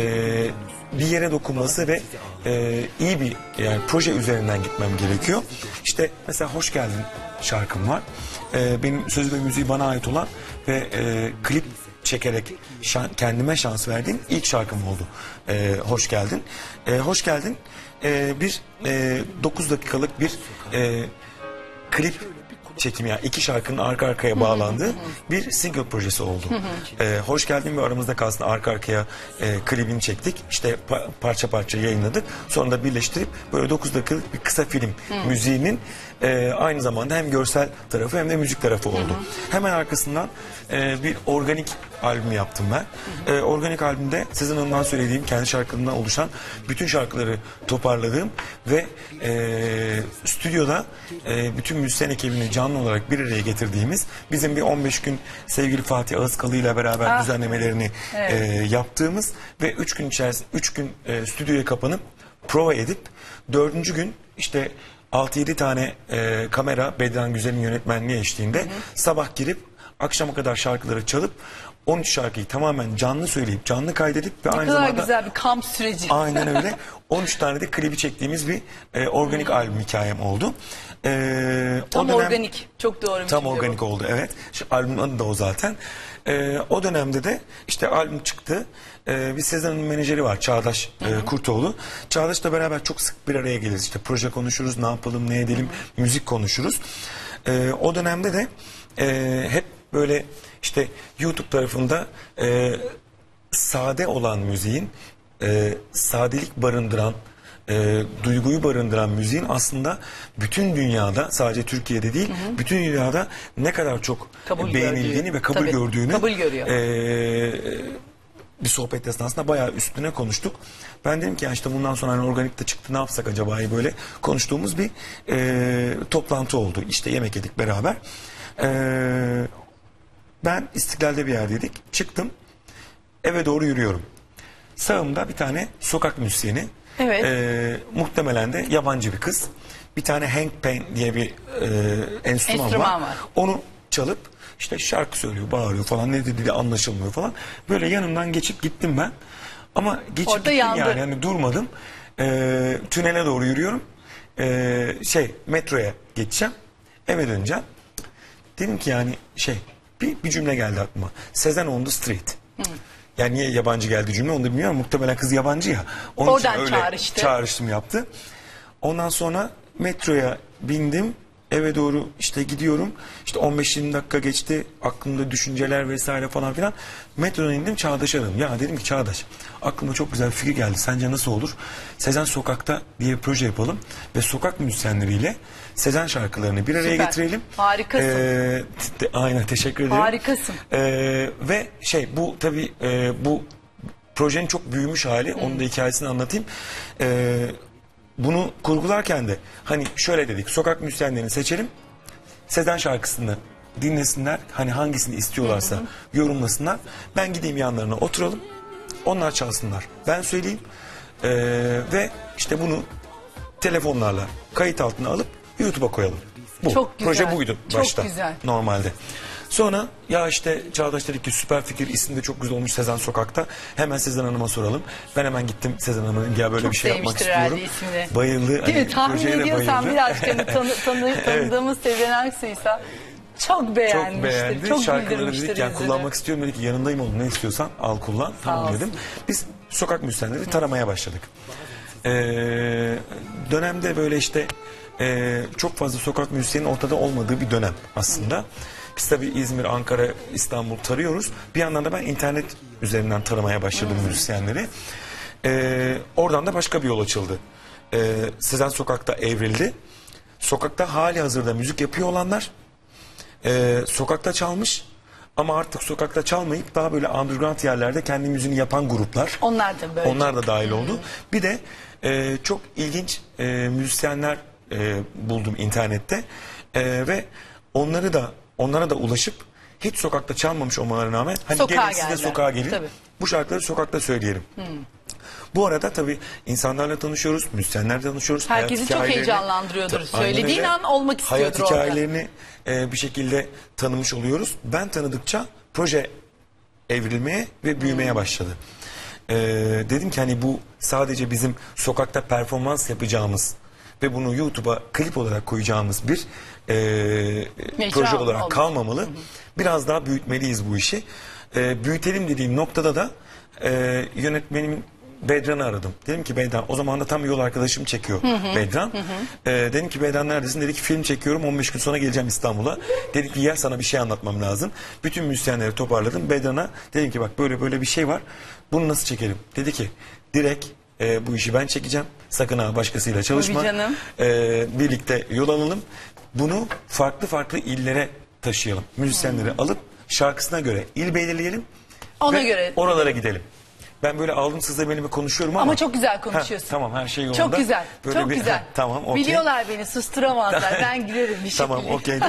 bir yere dokunması ve e, iyi bir yani proje üzerinden gitmem gerekiyor. İşte mesela Hoş Geldin şarkım var. E, benim sözü ve müziği bana ait olan ve e, klip çekerek şan, kendime şans verdiğim ilk şarkım oldu. E, Hoş Geldin. E, Hoş Geldin e, bir e, dokuz dakikalık bir e, klip çekimi, yani iki şarkının arka arkaya bağlandığı bir single projesi oldu. Ee, Hoş Geldin ve Aramızda Kalsın arka arkaya e, klibini çektik. İşte pa- parça parça yayınladık. Sonra da birleştirip böyle dokuz dakikalık bir kısa film müziğinin e, aynı zamanda hem görsel tarafı hem de müzik tarafı oldu. Hemen arkasından e, bir organik albüm yaptım ben. E, organik albümde Sezen Hanım'dan söylediğim, kendi şarkılarından oluşan bütün şarkıları toparladığım ve e, stüdyoda e, bütün müzisyen ekibini canlı olarak bir araya getirdiğimiz, bizim bir on beş gün sevgili Fatih Ağızkalı ile beraber Ah. düzenlemelerini e, yaptığımız ve üç gün içerisinde üç gün e, stüdyoya kapanıp prova edip dördüncü gün işte altı yedi tane e, kamera Bedran Güzel'in yönetmenliği eşliğinde sabah girip akşama kadar şarkıları çalıp on üç şarkıyı tamamen canlı söyleyip canlı kaydedip ve Ne aynı kadar zamanda güzel bir kamp süreci. aynen öyle on üç tane de klibi çektiğimiz bir e, organik albüm hikayem oldu. E, Tam o dönem, organik. Çok doğru bir Tam cümle bu. organik oldu, evet. Şu albümün adı da o zaten. Ee, o dönemde de işte albüm çıktı. Ee, bir Sezen Hanım'ın menajeri var, Çağdaş e, Kurtoğlu. Çağdaş'la beraber çok sık bir araya geliriz. İşte proje konuşuruz, ne yapalım, ne edelim, müzik konuşuruz. Ee, o dönemde de e, hep böyle işte YouTube tarafında e, sade olan müziğin, e, sadelik barındıran, e, duyguyu barındıran müziğin aslında bütün dünyada, sadece Türkiye'de değil, bütün dünyada ne kadar çok Kabul beğenildiğini gördüğü. ve kabul Tabii, gördüğünü kabul görüyor. e, bir sohbet esnasında bayağı üstüne konuştuk. Ben dedim ki ya işte bundan sonra hani organik de çıktı, ne yapsak acaba, böyle konuştuğumuz bir e, toplantı oldu. İşte yemek yedik beraber. E, ben İstiklal'de bir yerdeydik. Çıktım. Eve doğru yürüyorum. Sağımda bir tane sokak müzisyeni. Evet. E, muhtemelen de yabancı bir kız. Bir tane Hank Payne diye bir e, enstrüman, Enstrüman var. var. Onu çalıp işte şarkı söylüyor, bağırıyor falan, ne dediği de anlaşılmıyor falan. Böyle yanımdan geçip gittim ben. Ama geçip Orada gittim yandı. yani, hani durmadım. E, tünele doğru yürüyorum. e, şey metroya geçeceğim. Eve döneceğim. Dedim ki yani şey bir, bir cümle geldi aklıma. Sezen on the street. Yani niye yabancı geldi cümle onu da bilmiyorum. Muhtemelen kız yabancı ya. Onun Oradan için öyle çağrıştı. çağrıştım yaptı. Ondan sonra metroya bindim. Eve doğru işte gidiyorum. İşte on beş yirmi dakika geçti. Aklımda düşünceler vesaire falan filan. Metrodan indim, Çağdaş'ı aradım. Ya dedim ki Çağdaş, aklıma çok güzel bir fikir geldi. Sence nasıl olur? Sezen Sokak'ta diye bir proje yapalım. Ve sokak müzisyenleriyle Sezen şarkılarını bir araya Süper. getirelim. Harikasın. Ee, te- aynen, teşekkür ederim. Harikasın. Ee, ve şey bu tabii e, bu projenin çok büyümüş hali. Onun da hikayesini anlatayım. Ee, bunu kurgularken de hani şöyle dedik. Sokak müzisyenlerini seçelim. Sezen şarkısını dinlesinler. Hani hangisini istiyorlarsa yorumlasınlar. Ben gideyim yanlarına oturalım. Onlar çalsınlar. Ben söyleyeyim. Ee, ve işte bunu telefonlarla kayıt altına alıp YouTube'a koyalım. Bu. Çok güzel. Proje buydu Çok başta. güzel. Normalde. Sonra ya işte Çağdaş dedi ki süper fikir, isim de çok güzel olmuş Sezen Sokak'ta. Hemen Sezen Hanım'a soralım. Ben hemen gittim Sezen Hanım'a, dedim ya böyle Çok bir şey yapmak sevmiştir herhalde istiyorum. ismini. Bayıldı. Değil Hani mi? Tahmin projeye de ediyorsan bayıldı. birazcık hani tanı, tanı, tanıdığımız Sezen Aksu'ysa çok beğenmiştir. Çok beğendi. Çok Şarkıları bildirmiştir dedik yani yüzünü. kullanmak istiyorum, dedi ki yanındayım oğlum, ne istiyorsan al kullan. Tamam olsun. dedim. Biz sokak müzisyenleri taramaya başladık. Ee, dönemde böyle işte e, çok fazla sokak müzisyenin ortada olmadığı bir dönem aslında. Biz tabii İzmir, Ankara, İstanbul tarıyoruz. Bir yandan da ben internet üzerinden taramaya başladım müzisyenleri. Ee, oradan da başka bir yol açıldı. Ee, Sezen Sokak'ta evrildi. Sokakta hali hazırda müzik yapıyor olanlar e, sokakta çalmış ama artık sokakta çalmayıp daha böyle underground yerlerde kendi müziğini yapan gruplar. Onlar da böyle. Onlar da dahil oldu. Bir de e, çok ilginç e, müzisyenler e, buldum internette E, ve onları da onlara da ulaşıp hiç sokakta çalmamış olmalarına rağmen hani Sokağa gelin siz de geldiler. sokağa gelin. Tabii. Bu şarkıları sokakta söyleyelim. Bu arada tabii insanlarla tanışıyoruz, müzisyenlerle tanışıyoruz. hayat Herkesi çok hikayelerini- heyecanlandırıyordur. Ta- aynen Söylediğin öyle. an olmak Hayat istiyordur orada. hikayelerini e, bir şekilde tanımış oluyoruz. Ben tanıdıkça proje evrilmeye ve büyümeye başladı. E, dedim ki hani bu sadece bizim sokakta performans yapacağımız ve bunu YouTube'a klip olarak koyacağımız bir e, proje olarak olmuş. kalmamalı. Biraz daha büyütmeliyiz bu işi. E, büyütelim dediğim noktada da e, yönetmenimin Bedran'ı aradım. Dedim ki Bedran, o zaman da tam yol arkadaşım çekiyor Bedran. Ee, dedim ki Bedran neredesin? Dedi ki film çekiyorum, on beş gün sonra geleceğim İstanbul'a. Dedi ki ya sana bir şey anlatmam lazım. Bütün müzisyenleri toparladım. Bedran'a dedim ki bak böyle böyle bir şey var. Bunu nasıl çekelim? Dedi ki direkt e, bu işi ben çekeceğim. Sakın ha başkasıyla çalışma. Tabii canım. Ee, birlikte yol alalım. Bunu farklı farklı illere taşıyalım. Müzisyenleri alıp şarkısına göre il belirleyelim. Ona ve göre. oralara gidelim. Ben böyle aldım sizle benimle konuşuyorum ama. Ama çok güzel konuşuyorsun. Heh, tamam, her şey yolunda. Çok güzel. Böyle çok bir- güzel. heh, tamam, okey. Biliyorlar beni, susturamazlar. Ben girerim bir şekilde. Tamam, okeydir.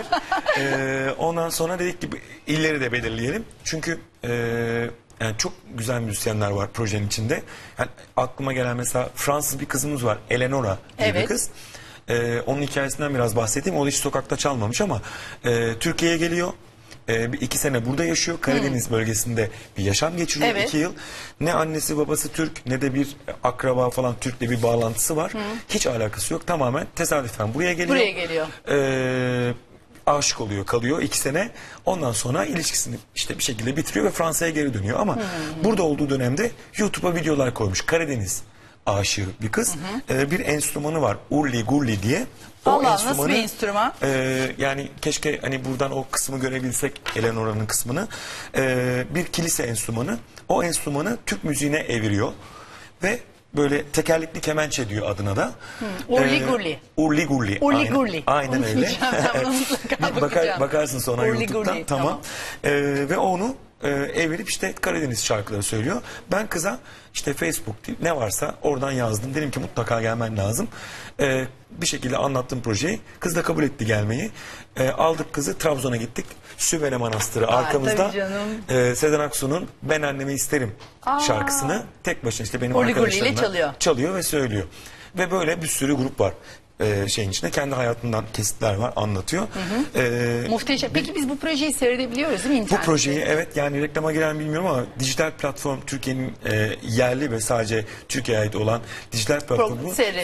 Ee, ondan sonra dedik ki illeri de belirleyelim. Çünkü e, yani çok güzel müzisyenler var projenin içinde. Yani aklıma gelen mesela Fransız bir kızımız var, Eleonora diye bir Evet. kız. Ee, onun hikayesinden biraz bahsedeyim. O da hiç sokakta çalmamış ama e, Türkiye'ye geliyor. E, bir iki sene burada yaşıyor. Karadeniz bölgesinde bir yaşam geçiriyor. Evet. iki yıl. Ne annesi babası Türk ne de bir akraba falan Türk'le bir bağlantısı var. Hiç alakası yok. Tamamen tesadüfen buraya geliyor. Buraya geliyor. Ee, aşık oluyor, kalıyor iki sene. Ondan sonra ilişkisini işte bir şekilde bitiriyor ve Fransa'ya geri dönüyor. Ama burada olduğu dönemde YouTube'a videolar koymuş. Karadeniz aşığı bir kız. Ee, bir enstrümanı var. Urli Gurli diye. Allah, nasıl bir enstrüman? e, yani keşke hani buradan o kısmı görebilsek, Eleanora'nın kısmını. E, bir kilise enstrümanı. O enstrümanı Türk müziğine eviriyor. Ve böyle tekerlekli kemençe diyor adına da. Urli Ee, Gurli. Urli Gurli. Urli Aynen- Gurli. Aynen öyle. Unutmayacağım, ben buna mutlaka Bir bakacağım. bakar, bakarsın sonra Urli YouTube'dan. Gurli, Tamam. tamam. Ee, ve onu e, evirip işte Karadeniz şarkıları söylüyor. Ben kıza işte Facebook değil, ne varsa oradan yazdım. Dedim ki mutlaka gelmen lazım. Ee, bir şekilde anlattım projeyi. Kız da kabul etti gelmeyi. Ee, aldık kızı, Trabzon'a gittik. Süvene Manastırı Aa, arkamızda. tabii canım. e, Sezen Aksu'nun Ben Annemi İsterim şarkısını tek başına işte benim Urli Gurli ile arkadaşlarımla çalıyor. çalıyor ve söylüyor. Ve böyle bir sürü grup var. Ee, şeyin içinde kendi hayatından kesitler var, anlatıyor. Ee, Muhteşem. Peki biz bu projeyi seyredebiliyoruz değil mi bu internette? projeyi evet, yani reklama giren bilmiyorum ama dijital platform, Türkiye'nin e, yerli ve sadece Türkiye'ye ait olan dijital platformu Seyredebiliyoruz.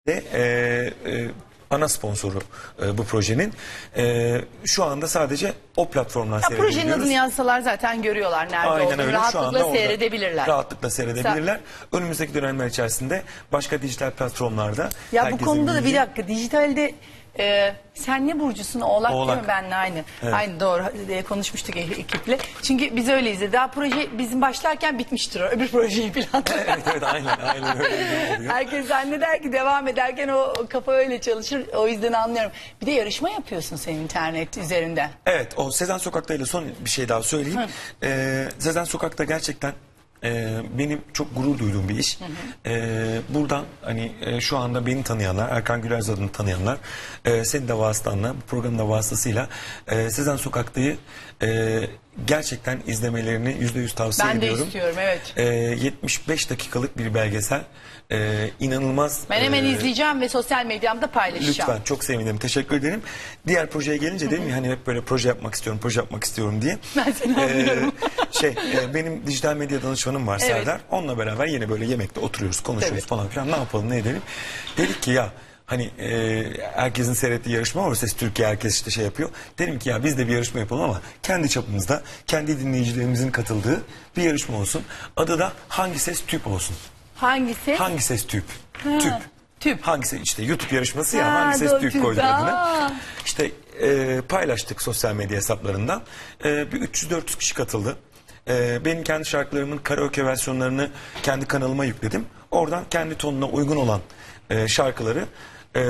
de e, e, ana sponsoru e, bu projenin. E, şu anda sadece o platformdan Ya projenin seyredebiliyoruz. adını yazsalar zaten görüyorlar nerede Aynen olduğunu. öyle. Şu anda Rahatlıkla orada seyredebilirler. Rahatlıkla seyredebilirler. Önümüzdeki dönemler içerisinde başka dijital platformlarda Ya bu herkesin konuda da bir bildiği- dakika dijitalde e, sen ne burcusun? Oğlak, Oğlak. değil mi? Benle aynı. Evet. Aynı doğru e, konuşmuştuk e- ekiple. Çünkü biz öyleyiz. de. Daha proje bizim başlarken bitmiştir o. Öbür projeyi plan. Evet evet aynen aynen öyle bir durum oluyor. Herkes zanneder ki devam ederken o kafa öyle çalışır. O yüzden anlıyorum. Bir de yarışma yapıyorsun sen internet üzerinden. Evet, o Sezen Sokak'ta ile son bir şey daha söyleyeyim. Ee, Sezen Sokak'ta gerçekten e, benim çok gurur duyduğum bir iş. Ee, buradan hani e, şu anda beni tanıyanlar, Erkan Gülerzad'ını tanıyanlar, e, senin de vasıtanla, bu programın da vasıtasıyla e, Sezen Sokak'ta'yı e, gerçekten izlemelerini yüzde yüz tavsiye Ben de ediyorum. istiyorum, evet. E, yetmiş beş dakikalık bir belgesel. E, inanılmaz. Ben hemen e, izleyeceğim ve sosyal medyamda paylaşacağım. Lütfen, çok sevinirim, teşekkür ederim. Diğer projeye gelince dedim ya hani hep böyle proje yapmak istiyorum, proje yapmak istiyorum diye. Ben seni anlıyorum. şey e, benim dijital medya danışmanım var, Evet. Serdar. Onunla beraber yine böyle yemekte oturuyoruz, konuşuyoruz Tabii. falan filan. Ne yapalım, ne edelim? Dedik ki ya hani e, herkesin seyrettiği yarışma var, Ses Türkiye, herkes işte şey yapıyor. Dedim ki ya biz de bir yarışma yapalım ama kendi çapımızda, kendi dinleyicilerimizin katıldığı bir yarışma olsun. Adı da Hangi Ses Tüp olsun. Hangisi? Hangi Ses Tüp? Tüp. Tüp. Hangisi işte YouTube yarışması ya, Ha, hangi ses doğru, tüp tüp. koyduk adını. Aa. İşte e, paylaştık sosyal medya hesaplarından. E, bir üç yüz dört yüz kişi katıldı. E, benim kendi şarkılarımın karaoke versiyonlarını kendi kanalıma yükledim. Oradan kendi tonuna uygun olan e, şarkıları e,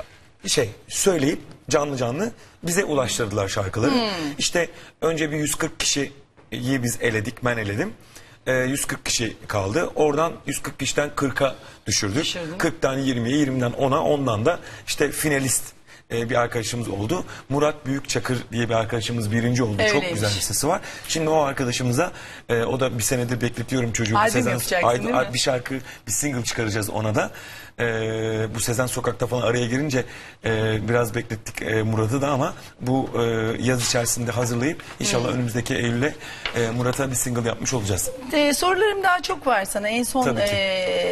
şey söyleyip canlı canlı bize ulaştırdılar şarkıları. İşte önce bir yüz kırk kişiyi biz eledik, ben eledim. E, yüz kırk kişi kaldı. Oradan yüz kırk kişiden kırka düşürdük. Düşürdün. kırktan yirmiye, yirmiden ona, ondan da işte finalist e, bir arkadaşımız oldu. Murat Büyükçakır diye bir arkadaşımız birinci oldu. Çok Öyleymiş. güzel bir sesi var. Şimdi o arkadaşımıza e, o da bir senedir bekletiyorum çocuğu. Albüm Sezen, yapacaksın, Ay- değil mi? bir şarkı, bir single çıkaracağız ona da. E, bu Sezen Sokak'ta falan araya girince e, biraz beklettik e, Murat'ı da ama bu e, yaz içerisinde hazırlayıp inşallah Hmm. önümüzdeki Eylül'e e, Murat'a bir single yapmış olacağız. Ee, sorularım daha çok var sana. En son Tabii ki.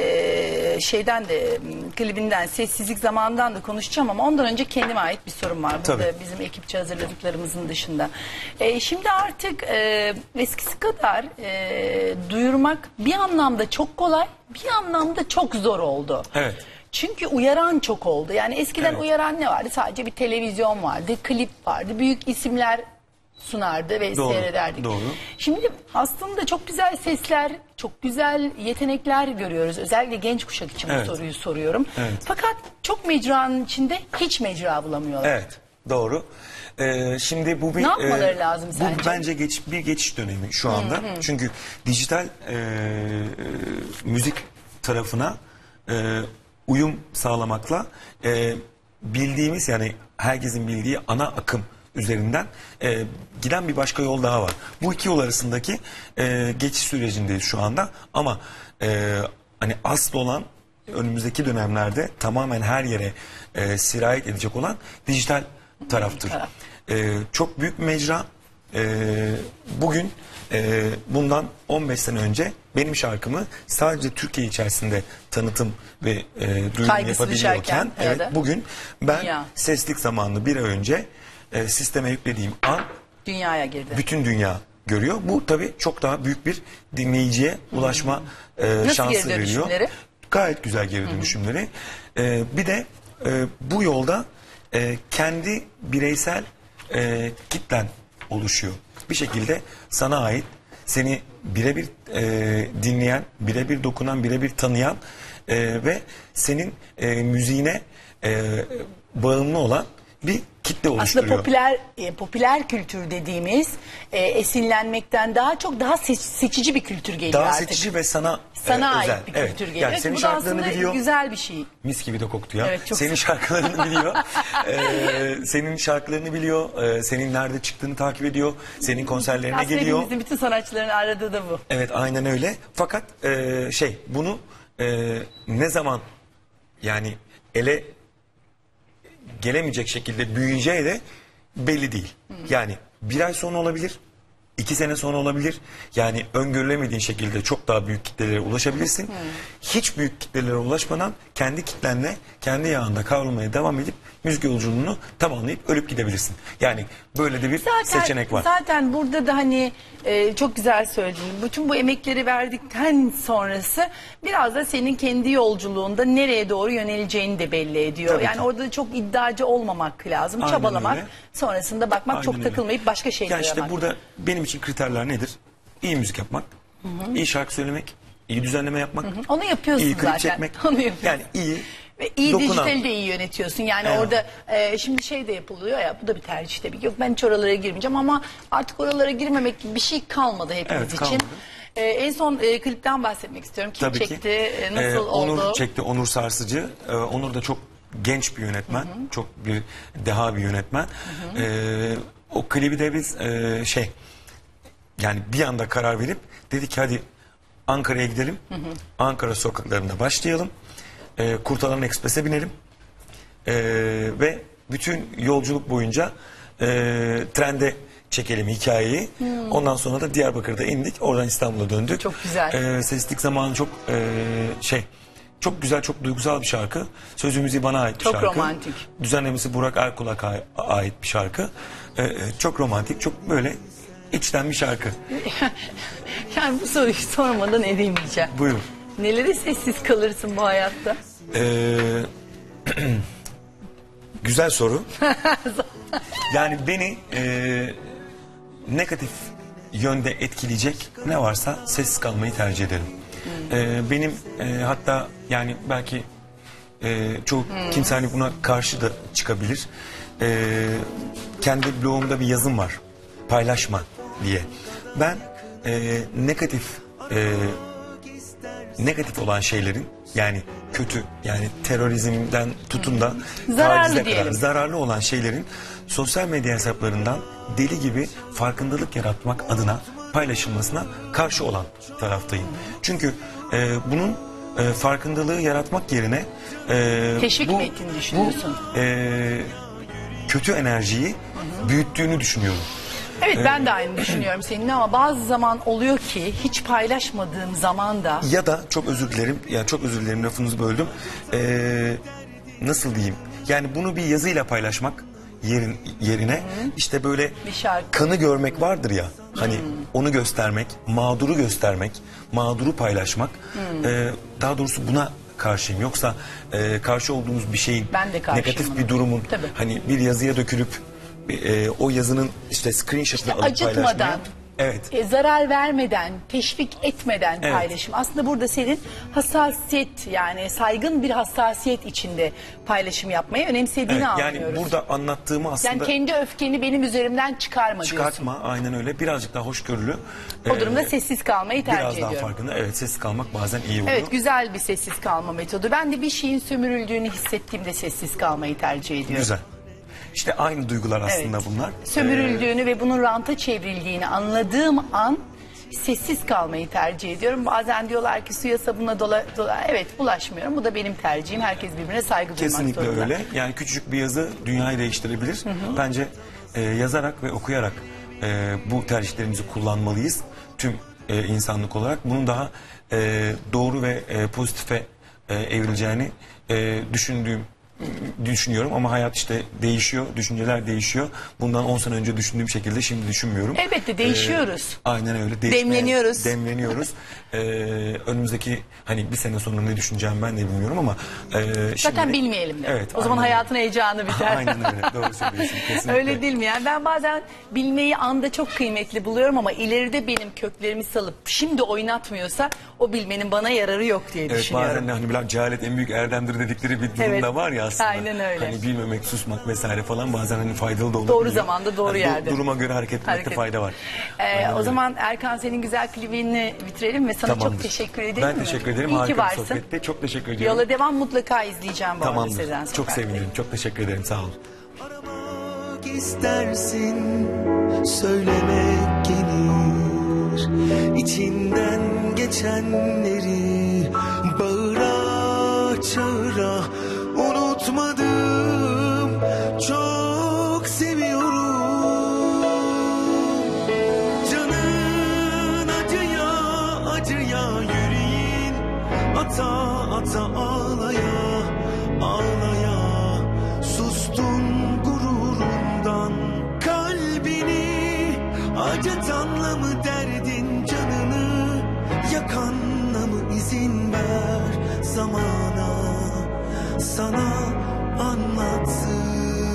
ee, şeyden de m, klibinden, sessizlik zamanından da konuşacağım ama ondan önce kendime ait bir sorum var. Burada Tabii. bizim ekipçe hazırladıklarımızın dışında. Ee, şimdi artık ee, eskisi kadar ee, duyurmak bir anlamda çok kolay, bir anlamda çok zor oldu. Evet. Çünkü uyaran çok oldu. Yani eskiden Evet. uyaran ne vardı? Sadece bir televizyon vardı, klip vardı, büyük isimler sunardı ve Doğru, seyrederdik. doğru. Şimdi aslında çok güzel sesler, çok güzel yetenekler görüyoruz. Özellikle genç kuşak için Evet. bu soruyu soruyorum. Evet. Fakat çok mecranın içinde hiç mecra bulamıyorlar. Evet, doğru. Ee, şimdi bu bir Ne yapmaları e, lazım bu sence? bence geç bir geçiş dönemi şu anda. Çünkü dijital e, e, müzik tarafına e, uyum sağlamakla e, bildiğimiz yani herkesin bildiği ana akım üzerinden e, giden bir başka yol daha var. Bu iki yol arasındaki e, geçiş sürecindeyiz şu anda ama e, hani asıl olan önümüzdeki dönemlerde tamamen her yere e, sirayet edecek olan dijital taraftır. Taraf. E, çok büyük bir mecra. E, bugün e, bundan on beş sene önce benim şarkımı sadece Türkiye içerisinde tanıtım ve e, duyum Kaygısı düşerken yapabiliyorken ya evet, da- bugün ben Ya. seslik zamanlı bir ay önce e, sisteme yüklediğim an Dünyaya girdi. bütün dünya görüyor. Bu tabii çok daha büyük bir dinleyiciye ulaşma e, Nasıl geri şansı veriyor. dönüşümleri? Gayet güzel geri dönüşümleri. E, bir de e, bu yolda e, kendi bireysel e, kitlen oluşuyor. Bir şekilde sana ait, seni birebir e, dinleyen, birebir dokunan, birebir tanıyan e, ve senin e, müziğine e, bağımlı olan bir kitle oluşturuyor. Aslında popüler e, popüler kültür dediğimiz e, esinlenmekten daha çok daha seç- seçici bir kültür geliyor Daha artık. seçici ve sana, Sana e, ait özel. bir Evet. kültür geliyor. Yani senin Bu da şarkılarını aslında biliyor. güzel bir şey. Mis gibi de koktu ya. Evet, çok senin güzel. şarkılarını biliyor. Ee, senin şarkılarını biliyor. Ee, senin nerede çıktığını takip ediyor. Senin konserlerine Aslında geliyor. hepimizin, bütün sanatçıların aradığı da bu. Evet, aynen öyle. Fakat e, şey bunu e, ne zaman yani ele gelemeyecek şekilde büyüyeceği de belli değil. Yani bir ay sonra olabilir. iki sene sonra olabilir. Yani öngörülemediğin şekilde çok daha büyük kitlelere ulaşabilirsin. Hmm. Hiç büyük kitlelere ulaşmadan kendi kitlenle, kendi yağında kavrulmaya devam edip müzik yolculuğunu tamamlayıp ölüp gidebilirsin. Yani böyle de bir zaten, seçenek var. Zaten burada da hani e, çok güzel söyledin. Bütün bu emekleri verdikten sonrası biraz da senin kendi yolculuğunda nereye doğru yöneleceğini de belli ediyor. Tabii yani ki. orada da çok iddiacı olmamak lazım. Aynen Çabalamak, öyle. sonrasında bakmak, Aynen çok öyle. takılmayıp başka şeylere Yani işte yapmak. burada benim için kriterler nedir? İyi müzik yapmak, hı hı. iyi şarkı söylemek, iyi düzenleme yapmak, hı hı. Onu yapıyorsun iyi klip zaten. çekmek. Onu yapıyorsun. Yani iyi. Ve iyi dokunan. dijitali de iyi yönetiyorsun. Yani Evet. orada e, şimdi şey de yapılıyor ya, bu da bir tercih tabii ki. Yok ben hiç oralara girmeyeceğim ama artık oralara girmemek gibi bir şey kalmadı hepimiz Evet, için. kalmadı. E, en son e, klipten bahsetmek istiyorum. Kim Tabii çekti, ki. e, nasıl Ee, oldu? Onur çekti, Onur Sarsıcı. Ee, Onur da çok genç bir yönetmen. Hı hı. Çok bir deha bir yönetmen. Hı hı. Ee, o klibi de biz e, şey yani bir anda karar verip dedik ki hadi Ankara'ya gidelim. Hı hı. Ankara sokaklarında başlayalım. Ee, Kurtalan Ekspres'e binelim. Ee, ve bütün yolculuk boyunca e, trende çekelim hikayeyi. Hmm. Ondan sonra da Diyarbakır'da indik. Oradan İstanbul'a döndük. Çok güzel. Ee, seslik zamanı çok e, şey çok güzel, çok duygusal bir şarkı. Sözü müziği bana ait bir çok şarkı. Çok romantik. Düzenlemesi Burak Erkulak'a ait bir şarkı. Ee, çok romantik, çok böyle içten bir şarkı. Yani bu soruyu sormadan edemeyeceğim. Buyur. Nelere sessiz kalırsın bu hayatta? Ee, güzel soru. Yani beni e, negatif yönde etkileyecek ne varsa sessiz kalmayı tercih ederim. Hmm. E, benim e, hatta yani belki e, çoğu hmm. kimse hani buna karşı da çıkabilir. E, kendi blogumda bir yazım var. Paylaşma diye. Ben e, negatif e, negatif olan şeylerin yani kötü yani terörizmden tutun da zararlı diyelim. Kadar zararlı olan şeylerin sosyal medya hesaplarından deli gibi farkındalık yaratmak adına paylaşılmasına karşı olan taraftayım. Çünkü e, bunun e, farkındalığı yaratmak yerine e, teşvik bu, mi ettiğini düşünüyorsun? Bu e, kötü enerjiyi hı hı. büyüttüğünü düşünüyorum. Evet ben de aynı düşünüyorum seninle ama bazı zaman oluyor ki hiç paylaşmadığım zaman da... Ya da çok özür dilerim, yani çok özür dilerim lafınızı böldüm. Ee, nasıl diyeyim? Yani bunu bir yazıyla paylaşmak yerin, yerine Hı. işte böyle kanı görmek vardır ya. Hani Hı. onu göstermek, mağduru göstermek, mağduru paylaşmak. E, daha doğrusu buna karşıyım. Yoksa e, karşı olduğumuz bir şeyin negatif bir durumun Tabii. hani bir yazıya dökülüp e, o yazının işte screenshot'ını işte alıp acıtmadan, paylaşmaya. Evet. E, zarar vermeden, teşvik etmeden evet. paylaşım. Aslında burada senin hassasiyet yani saygın bir hassasiyet içinde paylaşım yapmayı önemsediğini evet, anlıyoruz. Yani burada anlattığımı aslında... Yani kendi öfkeni benim üzerimden çıkarma Çıkartma diyorsun. aynen öyle. Birazcık daha hoşgörülü. O durumda ee, sessiz kalmayı tercih biraz ediyorum. Biraz daha farkında. Evet sessiz kalmak bazen iyi oluyor. Evet güzel bir sessiz kalma metodu. Ben de bir şeyin sömürüldüğünü hissettiğimde sessiz kalmayı tercih ediyorum. Güzel. İşte aynı duygular aslında evet. bunlar. Sömürüldüğünü ee... ve bunun ranta çevrildiğini anladığım an sessiz kalmayı tercih ediyorum. Bazen diyorlar ki suya sabuna dola, dola. Evet bulaşmıyorum. Bu da benim tercihim. Herkes birbirine saygı duymak zorunda. Kesinlikle öyle. Yani küçücük bir yazı dünyayı değiştirebilir. Hı hı. Bence e, yazarak ve okuyarak e, bu tercihlerimizi kullanmalıyız. Tüm e, insanlık olarak. Bunun daha e, doğru ve e, pozitife e, evrileceğini e, düşündüğüm düşünüyorum ama hayat işte değişiyor, düşünceler değişiyor. Bundan on sene önce düşündüğüm şekilde şimdi düşünmüyorum. Elbette değişiyoruz. Ee, aynen öyle. Değişmeye, demleniyoruz. Demleniyoruz. ee, önümüzdeki hani bir sene sonra ne düşüneceğim ben de bilmiyorum ama. E, Zaten şimdi, bilmeyelim de. Evet. O zaman hayatın heyecanı biter. Aynen öyle. Doğru söylüyorsun. Kesinlikle. Öyle değil mi? Yani ben bazen bilmeyi anda çok kıymetli buluyorum ama ileride benim köklerimi salıp şimdi oynatmıyorsa o bilmenin bana yararı yok diye evet, düşünüyorum. Bazen de hani biraz cehalet en büyük erdemdir dedikleri bir durum evet. da var ya aslında. Aynen öyle. Hani bilmemek, susmak vesaire falan bazen hani faydalı da olabiliyor. Doğru zamanda doğru yani yerde. Duruma göre hareket etmekte hareket. fayda var. Ee, o zaman Erkan senin güzel klibini bitirelim ve sana Tamamdır. çok teşekkür ederim. Ben teşekkür ederim. İyi Harika ki varsın. bir sohbetti. Çok teşekkür ediyorum. Yola devam mutlaka izleyeceğim bu Tamamdır. arada Sezen Çok Sokak'ta. sevinirim. Çok teşekkür ederim. Sağ olun. Aramak istersin, söylemek gelir. İçinden geçenleri bağıra çağıra unutmadım. Çok seviyorum canım. ata ata ağlaya ağlaya sustun gururundan. Kalbini acıtanla mı derdin canını, yakanla mı izin ver zamana sana anlatsın.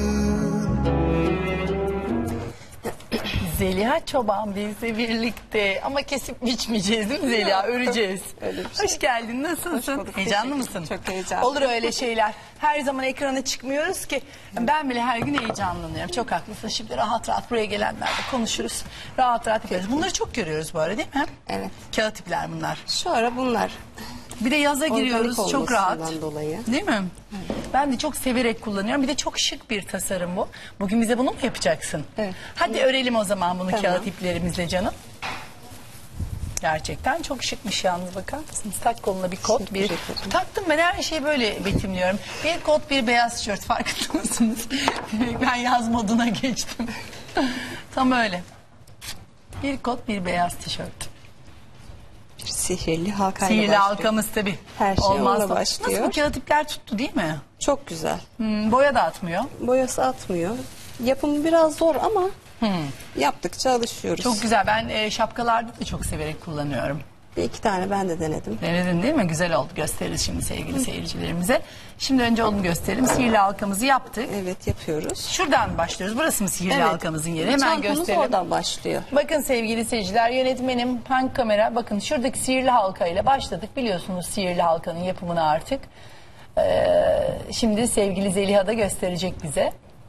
Zeliha Çoban bizle birlikte ama kesip biçmeyeceğiz değil mi Zeliha? Öreceğiz. Öyle bir şey. Hoş geldin, nasılsın? Hoş bulduk, Heyecanlı teşekkür- mısın? çok heyecanlıyım. Olur öyle şeyler. Her zaman ekrana çıkmıyoruz ki. Ben bile her gün heyecanlanıyorum. Çok haklısın. Şimdi rahat rahat buraya gelenlerle konuşuruz. Rahat rahat yapıyoruz. Bunları çok görüyoruz bu arada değil mi? Evet. Kağıt ipler bunlar. Şu ara bunlar. Bir de yaza Organik giriyoruz, çok rahat. olmasından dolayı. Değil mi? Ben de çok severek kullanıyorum. Bir de çok şık bir tasarım bu. Bugün bize bunu mu yapacaksın? Evet. Hadi örelim o zaman bunu Tamam. kağıt iplerimizle canım. Gerçekten çok şıkmış yalnız, bakar mısınız? Tak koluna bir kot, bir... Teşekkür ederim. Taktım, ben her şeyi böyle betimliyorum. Bir kot, bir beyaz tişört, farkında mısınız? Ben yaz moduna geçtim. Tam öyle. Bir kot, bir beyaz tişört. Bir sihirli halkayla Sihirli başlıyor. halkamız tabii. Her şey Olmaz onunla da. başlıyor. Nasıl, bu kağıt ipler tuttu değil mi? Çok güzel. Hmm, boya da atmıyor. Boyası atmıyor. Yapımı biraz zor ama yaptıkça alışıyoruz. Çok güzel. Ben e, şapkalarda da çok severek kullanıyorum. Bir iki tane ben de denedim. Denedin değil mi? Güzel oldu. Gösteririz şimdi sevgili seyircilerimize. Şimdi önce onu gösterelim. Sihirli halkamızı yaptık. Evet, yapıyoruz. Şuradan başlıyoruz. Burası mı sihirli Evet. halkamızın yeri? Hemen Çantamız gösterelim. oradan başlıyor. Bakın sevgili seyirciler, yönetmenim pan kamera, bakın şuradaki sihirli halkayla başladık. Biliyorsunuz sihirli halkanın yapımını artık. Ee, şimdi sevgili Zeliha da gösterecek bize.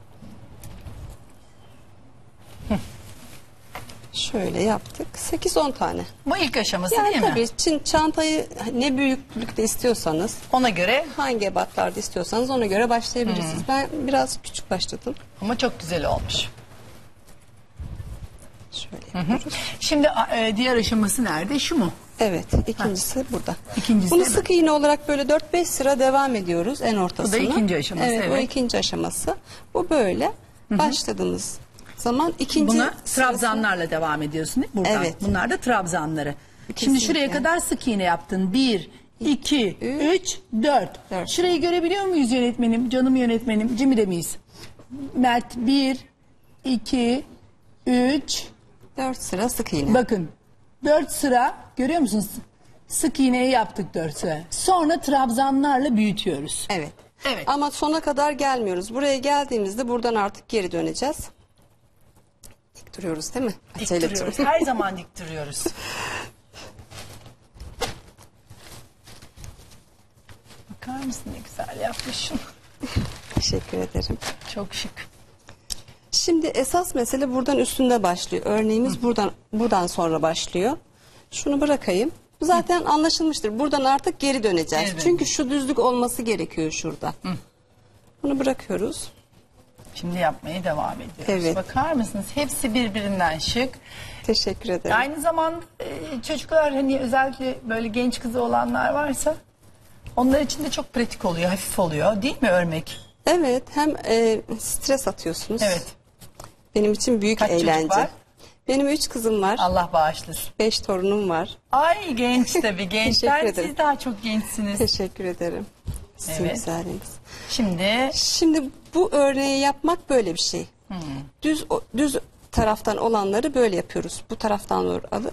Şöyle yaptık. sekiz on tane. Bu ilk aşaması Yani değil mi? tabii Çin çantayı ne büyüklükte istiyorsanız, Ona göre, hangi ebatlarda istiyorsanız ona göre başlayabilirsiniz. Ben biraz küçük başladım. ama çok güzel olmuş. Şöyle yapıyoruz. Şimdi e, diğer aşaması nerede? Şu mu? Evet, ikincisi burada. İkincisi Bunu de sık iğne olarak böyle dört beş sıra devam ediyoruz en ortasına. ikinci aşaması, Evet, bu evet. ikinci aşaması. Bu böyle başladığımız zaman ikinci Buna sırası- trabzanlarla devam ediyorsun değil mi? Buradan. Evet. Bunlar da trabzanları. Şimdi Kesinlikle. şuraya kadar sık iğne yaptın. Bir, iki, üç, dört. Dört. Şurayı görebiliyor muyuz yönetmenim? Canım yönetmenim. Cemile miyiz? Mert, bir, iki, üç. dört sıra sık iğne. Bakın. Dört sıra görüyor musunuz? Sık iğneyi yaptık dört sıra. Sonra trabzanlarla büyütüyoruz. Evet. Evet. Ama sona kadar gelmiyoruz. Buraya geldiğimizde buradan artık geri döneceğiz. Dik duruyoruz değil mi? Dik Acele duruyoruz. durun. Her zaman dik duruyoruz. Bakar mısın ne güzel yapmışsın. Teşekkür ederim. Çok şık. Şimdi esas mesele buradan üstünde başlıyor. Örneğimiz buradan buradan sonra başlıyor. Şunu bırakayım. Bu zaten anlaşılmıştır. Buradan artık geri döneceğiz. Evet. Çünkü şu düzlük olması gerekiyor şurada. Bunu bırakıyoruz. Şimdi yapmaya devam ediyoruz. Evet. Bakar mısınız? Hepsi birbirinden şık. Teşekkür ederim. Aynı zamanda e, çocuklar, hani özellikle böyle genç kızı olanlar varsa onlar için de çok pratik oluyor, hafif oluyor değil mi örmek? Evet, hem e, stres atıyorsunuz. Evet. Benim için büyük Kaç çocuk eğlence. var? Benim üç kızım var. Allah bağışlasın. Beş torunum var. Ay genç tabii genç. Teşekkür Ben ederim. siz daha çok gençsiniz. Teşekkür ederim. Sizin Evet. güzelliğiniz. Şimdi Şimdi bu örneği yapmak böyle bir şey. Düz o- düz taraftan olanları böyle yapıyoruz. Bu taraftan doğru alıp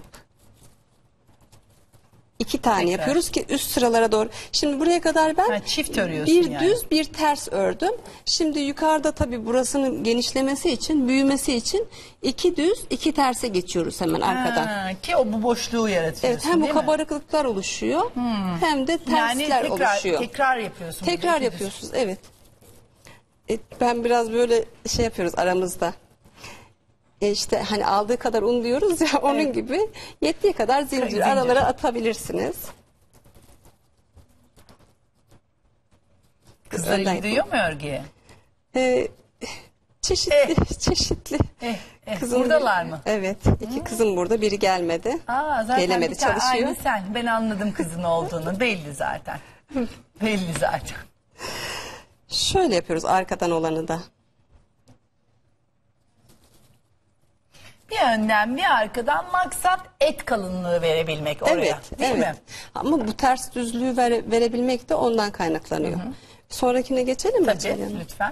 iki tane Tekrar. yapıyoruz ki üst sıralara doğru. Şimdi buraya kadar ben Ha, çift örüyorsun bir yani. düz bir ters ördüm. Şimdi yukarıda tabii burasının genişlemesi için, büyümesi için iki düz iki terse geçiyoruz hemen arkadan. ha, ki o bu boşluğu yaratıyorsun Evet, hem bu değil mi? kabarıklıklar oluşuyor hem de tersler Yani tekrar, oluşuyor. tekrar yapıyorsun. Tekrar burada. yapıyorsunuz, evet. E, ben biraz böyle şey yapıyoruz aramızda. E işte hani aldığı kadar un diyoruz ya, onun gibi yettiği kadar zincir, Zincir. aralara atabilirsiniz. Kızlar Önden- ilgi duyuyor mu örgüye? E, çeşitli, çeşitli. Eh, eh, Kızım- buradalar mı? Evet, iki kızım burada, biri gelmedi. Aa, zaten Gelemedi, bir tane- çalışıyor. Aynı sen. Ben anladım kızın olduğunu. Belli zaten. Belli zaten. Şöyle yapıyoruz arkadan olanı da. Bir önden bir arkadan maksat et kalınlığı verebilmek oraya. Evet, değil evet. mi? Ama bu ters düzlüğü vere- verebilmek de ondan kaynaklanıyor. Sonrakine geçelim mi? Tabii Ceylan? lütfen.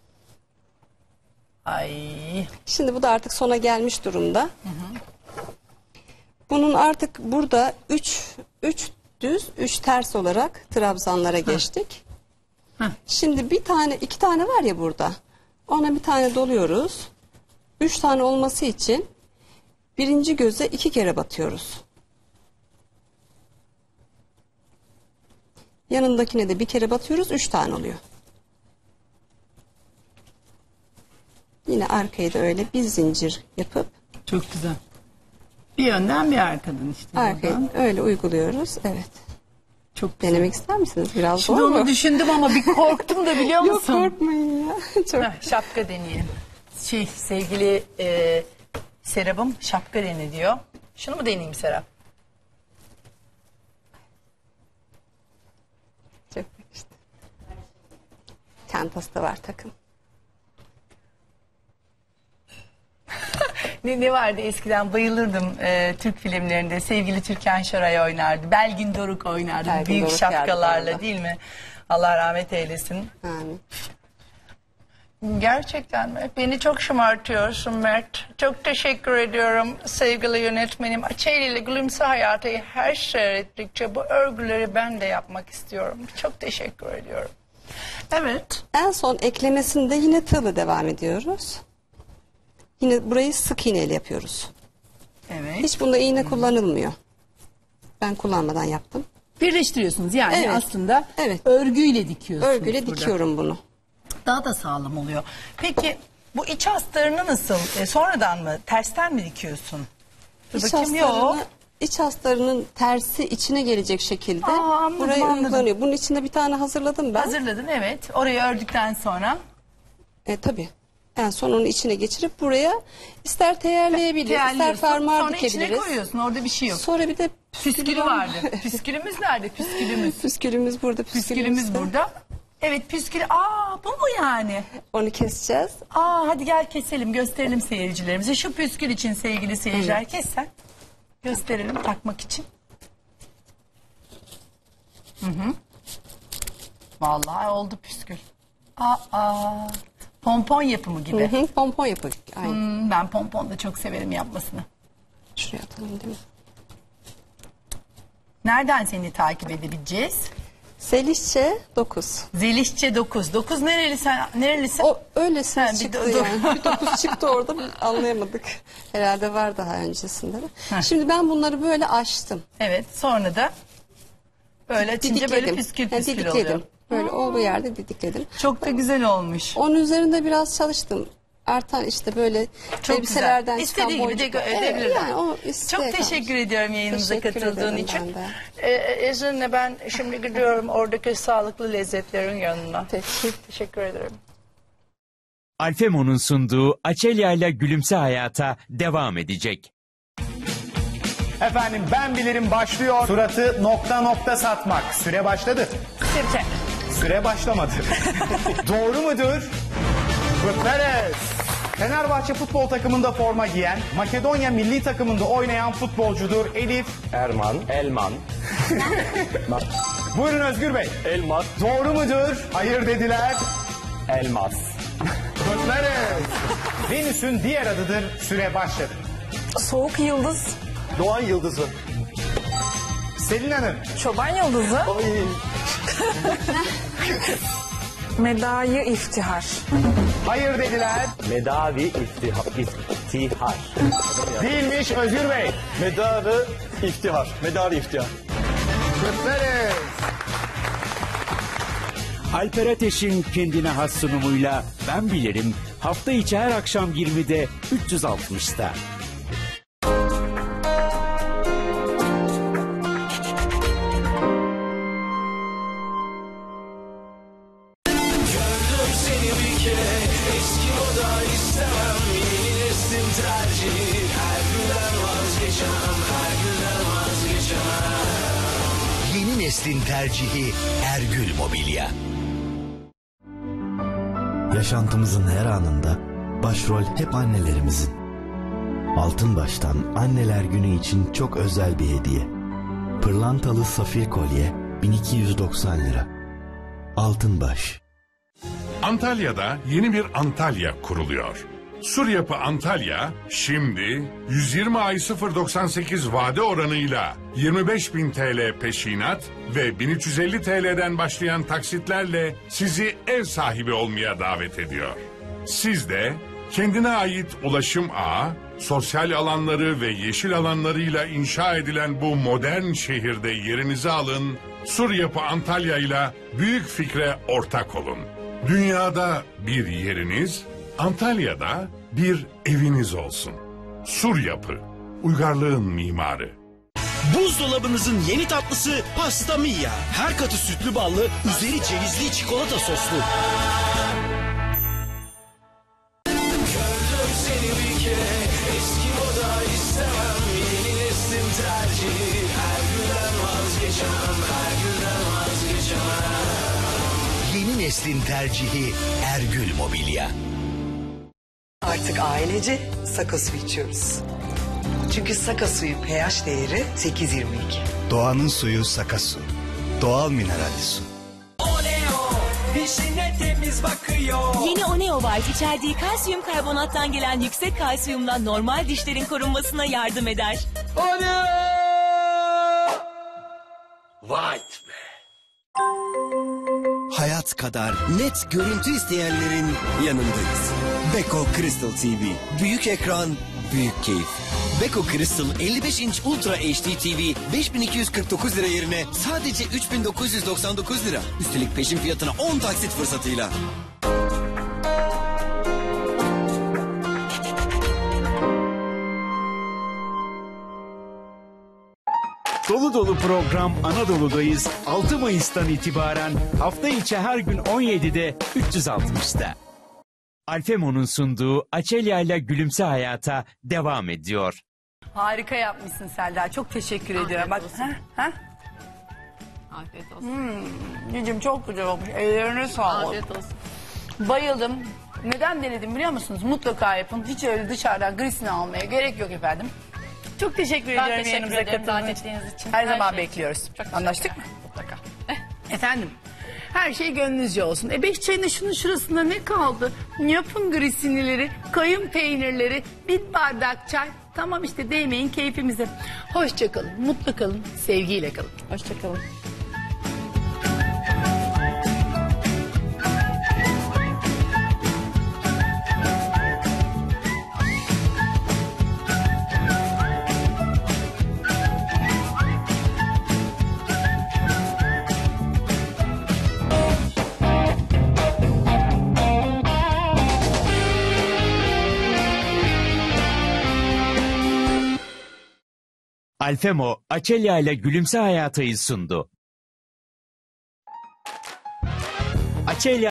Ay. Şimdi bu da artık sona gelmiş durumda. Bunun artık burada üç, üç düz, üç ters olarak trabzanlara geçtik. Hı. Şimdi bir tane, iki tane var ya burada. Ona bir tane doluyoruz. Üç tane olması için birinci göze iki kere batıyoruz. Yanındakine de bir kere batıyoruz. Üç tane oluyor. Yine arkayı da öyle bir zincir yapıp Çok güzel. Bir önden bir arkadan işte. arkayı buradan. öyle uyguluyoruz. Evet. Çok güzel. Denemek ister misiniz? Biraz Şimdi zor onu mu? düşündüm ama bir korktum da biliyor Yok musun? korkmayın ya. Çok. Heh, şapka deneyelim. Şey sevgili e, Serap'ım şapka dene diyor. Şunu mu deneyeyim Serap? Çok işte. Çantası da var takım. Ne, ne vardı eskiden bayılırdım e, Türk filmlerinde. Sevgili Türkan Şoray oynardı. Belgin Doruk oynardı. Belgin Büyük Doruk şapkalarla yardım değil mi? Allah rahmet eylesin. Yani. Gerçekten mi? Beni çok şımartıyorsun Mert. Çok teşekkür ediyorum sevgili yönetmenim. Açeli ile Gülümse Hayatı her seyrettikçe bu örgüleri ben de yapmak istiyorum. Çok teşekkür ediyorum. Evet. En son eklemesinde yine tığla devam ediyoruz. Yine burayı sık iğneyle yapıyoruz. Evet. Hiç bunda iğne kullanılmıyor. Ben kullanmadan yaptım. Birleştiriyorsunuz yani Evet. aslında Evet. örgüyle dikiyorsunuz. Örgüyle burada. dikiyorum bunu. Daha da sağlam oluyor. Peki bu iç astarını nasıl? E, sonradan mı? Tersten mi dikiyorsun? Dur İç bakayım, yok. haslarını, iç haslarının tersi içine gelecek şekilde Aa, anladım, buraya anladım. uygulanıyor. Bunun içinde bir tane hazırladım ben. Hazırladın evet. Orayı ördükten sonra E, tabii. En son onu içine geçirip buraya ister teyerleyebiliriz, ister teyelliyorsun. fermuar Sonra içine dikebiliriz. koyuyorsun. Orada bir şey yok. Sonra bir de Püskülü vardı. Püskülümüz nerede? Püskülümüz. Püskülümüz burada. Püskülümüz de. burada. Evet püskülü. Aa bu mu yani? Onu keseceğiz. Aa hadi gel keselim gösterelim seyircilerimize. Şu püskül için sevgili seyirciler kes sen. Gösterelim takmak için. Hı hı. Vallahi oldu püskül. Aa pompon yapımı gibi. Hı hı, pompon yapalım. Aynen. Hmm, ben pompon da çok severim yapmasını. Şuraya atalım değil mi? Nereden seni takip edebileceğiz? Zelişçe dokuz. Zelişçe dokuz. dokuz nereli sen? Nerelisin? O öylesine Ha, bir çıktı do- do- yani. Bir dokuz çıktı orada anlayamadık. Herhalde var daha öncesinde de. Şimdi ben bunları böyle açtım. Evet sonra da böyle açınca böyle püskül Yani püskül didikledim. oluyor. Böyle olduğu yerde didikledim. Çok da güzel olmuş. Onun üzerinde biraz çalıştım. Artan işte böyle Çok elbiselerden güzel. çıkan İstediği gibi de boncuklar. gö- Evet, edebilirler. yani o isteğe Çok teşekkür kalmış. ediyorum yayınımıza Teşekkür katıldığın ederim için. ben de. Ee, izninle ben şimdi gidiyorum oradaki sağlıklı lezzetlerin yanına. Peki. Teşekkür ederim. Alfemo'nun sunduğu Açelya ile Gülümse Hayata devam edecek. Efendim ben bilirim başlıyor. Suratı nokta nokta satmak. Süre başladı. Sirke. Süre başlamadı. Doğru mudur? Kutlarız. Fenerbahçe futbol takımında forma giyen, Makedonya milli takımında oynayan futbolcudur Elif Erman, Elman, Buyurun Özgür Bey. Elmas, Doğru mudur? Hayır dediler. Elmas. Kutlarız. Venüs'ün diğer adıdır. Süre başladı. Soğuk yıldız, Doğan Yıldızı. Selin Hanım. çoban yıldızı, medayı iftihar, Hayır dediler. Medavi iftiha, iftihar. Değilmiş Özgür Bey. Medarı iftihar. Medarı iftihar. Kutlarız. Alper Ateş'in kendine has sunumuyla Ben Bilirim hafta içi her akşam yirmide üç yüz altmışta. Yeni neslin tercihi Ergül Mobilya. Yaşantımızın her anında başrol hep annelerimizin. Altınbaş'tan Anneler Günü için çok özel bir hediye. Pırlantalı safir kolye bin iki yüz doksan lira. Altınbaş. Antalya'da yeni bir Antalya kuruluyor. Sur Yapı Antalya şimdi yüz yirmi ay sıfır virgül doksan sekiz vade oranıyla yirmi beş bin T L peşinat ve bin üç yüz elli T L'den başlayan taksitlerle sizi ev sahibi olmaya davet ediyor. Siz de kendine ait ulaşım ağı, sosyal alanları ve yeşil alanlarıyla inşa edilen bu modern şehirde yerinizi alın, Sur Yapı Antalya ile büyük fikre ortak olun. Dünyada bir yeriniz, Antalya'da bir eviniz olsun. Sur Yapı, uygarlığın mimarı. Buzdolabınızın yeni tatlısı Pasta Mia. Her katı sütlü ballı, üzeri cevizli çikolata soslu. Gördüm seni bir kere, eski moda istemem, yeni neslin tercihi. Her günden vazgeçemem, her günden vazgeçemem. Yeni neslin tercihi Ergül Mobilya. Artık ailece Saka su içiyoruz. Çünkü Saka suyu pH değeri sekiz virgül yirmi iki. Doğanın suyu Saka Su. Doğal mineralli su. İşine temiz bakıyor. Yeni Oneo White içerdiği kalsiyum karbonattan gelen yüksek kalsiyumla normal dişlerin korunmasına yardım eder. Oneo White be. Hayat kadar net görüntü isteyenlerin yanındayız. Beko Crystal T V. Büyük ekran, büyük keyif. Beko Crystal elli beş inç Ultra H D T V beş bin iki yüz kırk dokuz lira yerine sadece üç bin dokuz yüz doksan dokuz lira. Üstelik peşin fiyatına on taksit fırsatıyla. Dolu dolu program Anadolu'dayız. altı Mayıs'tan itibaren hafta içi her gün on yedide üç yüz altmışta. Alfemo'nun sunduğu Açelya ile Gülümse Hayata devam ediyor. Harika yapmışsın Selda. Çok teşekkür ediyorum. Bak, ha, ha? Afiyet olsun. Hmm, Cicim çok güzel olmuş. Ellerine sağlık. Afiyet olsun. Bayıldım. Neden denedim biliyor musunuz? Mutlaka yapın. Hiç öyle dışarıdan grisini almaya gerek yok efendim. Çok teşekkür Ben ediyorum teşekkür yanımıza ederim katıldığınız davet için. ettiğiniz için. Her, Her zaman şey için. bekliyoruz. Çok teşekkür Anlaştık mı? ederim. Mutlaka. Efendim, her şey gönlünüzce olsun. E beş çayın şunun şurasında ne kaldı? Yapın grisinileri, kayın peynirleri, bir bardak çay. Tamam işte, değmeyin keyfimize. Hoşça kalın, mutlu kalın, sevgiyle kalın. Hoşça kalın. Alfemo, Açelya ile Gülümse Hayata'yı sundu. Açelya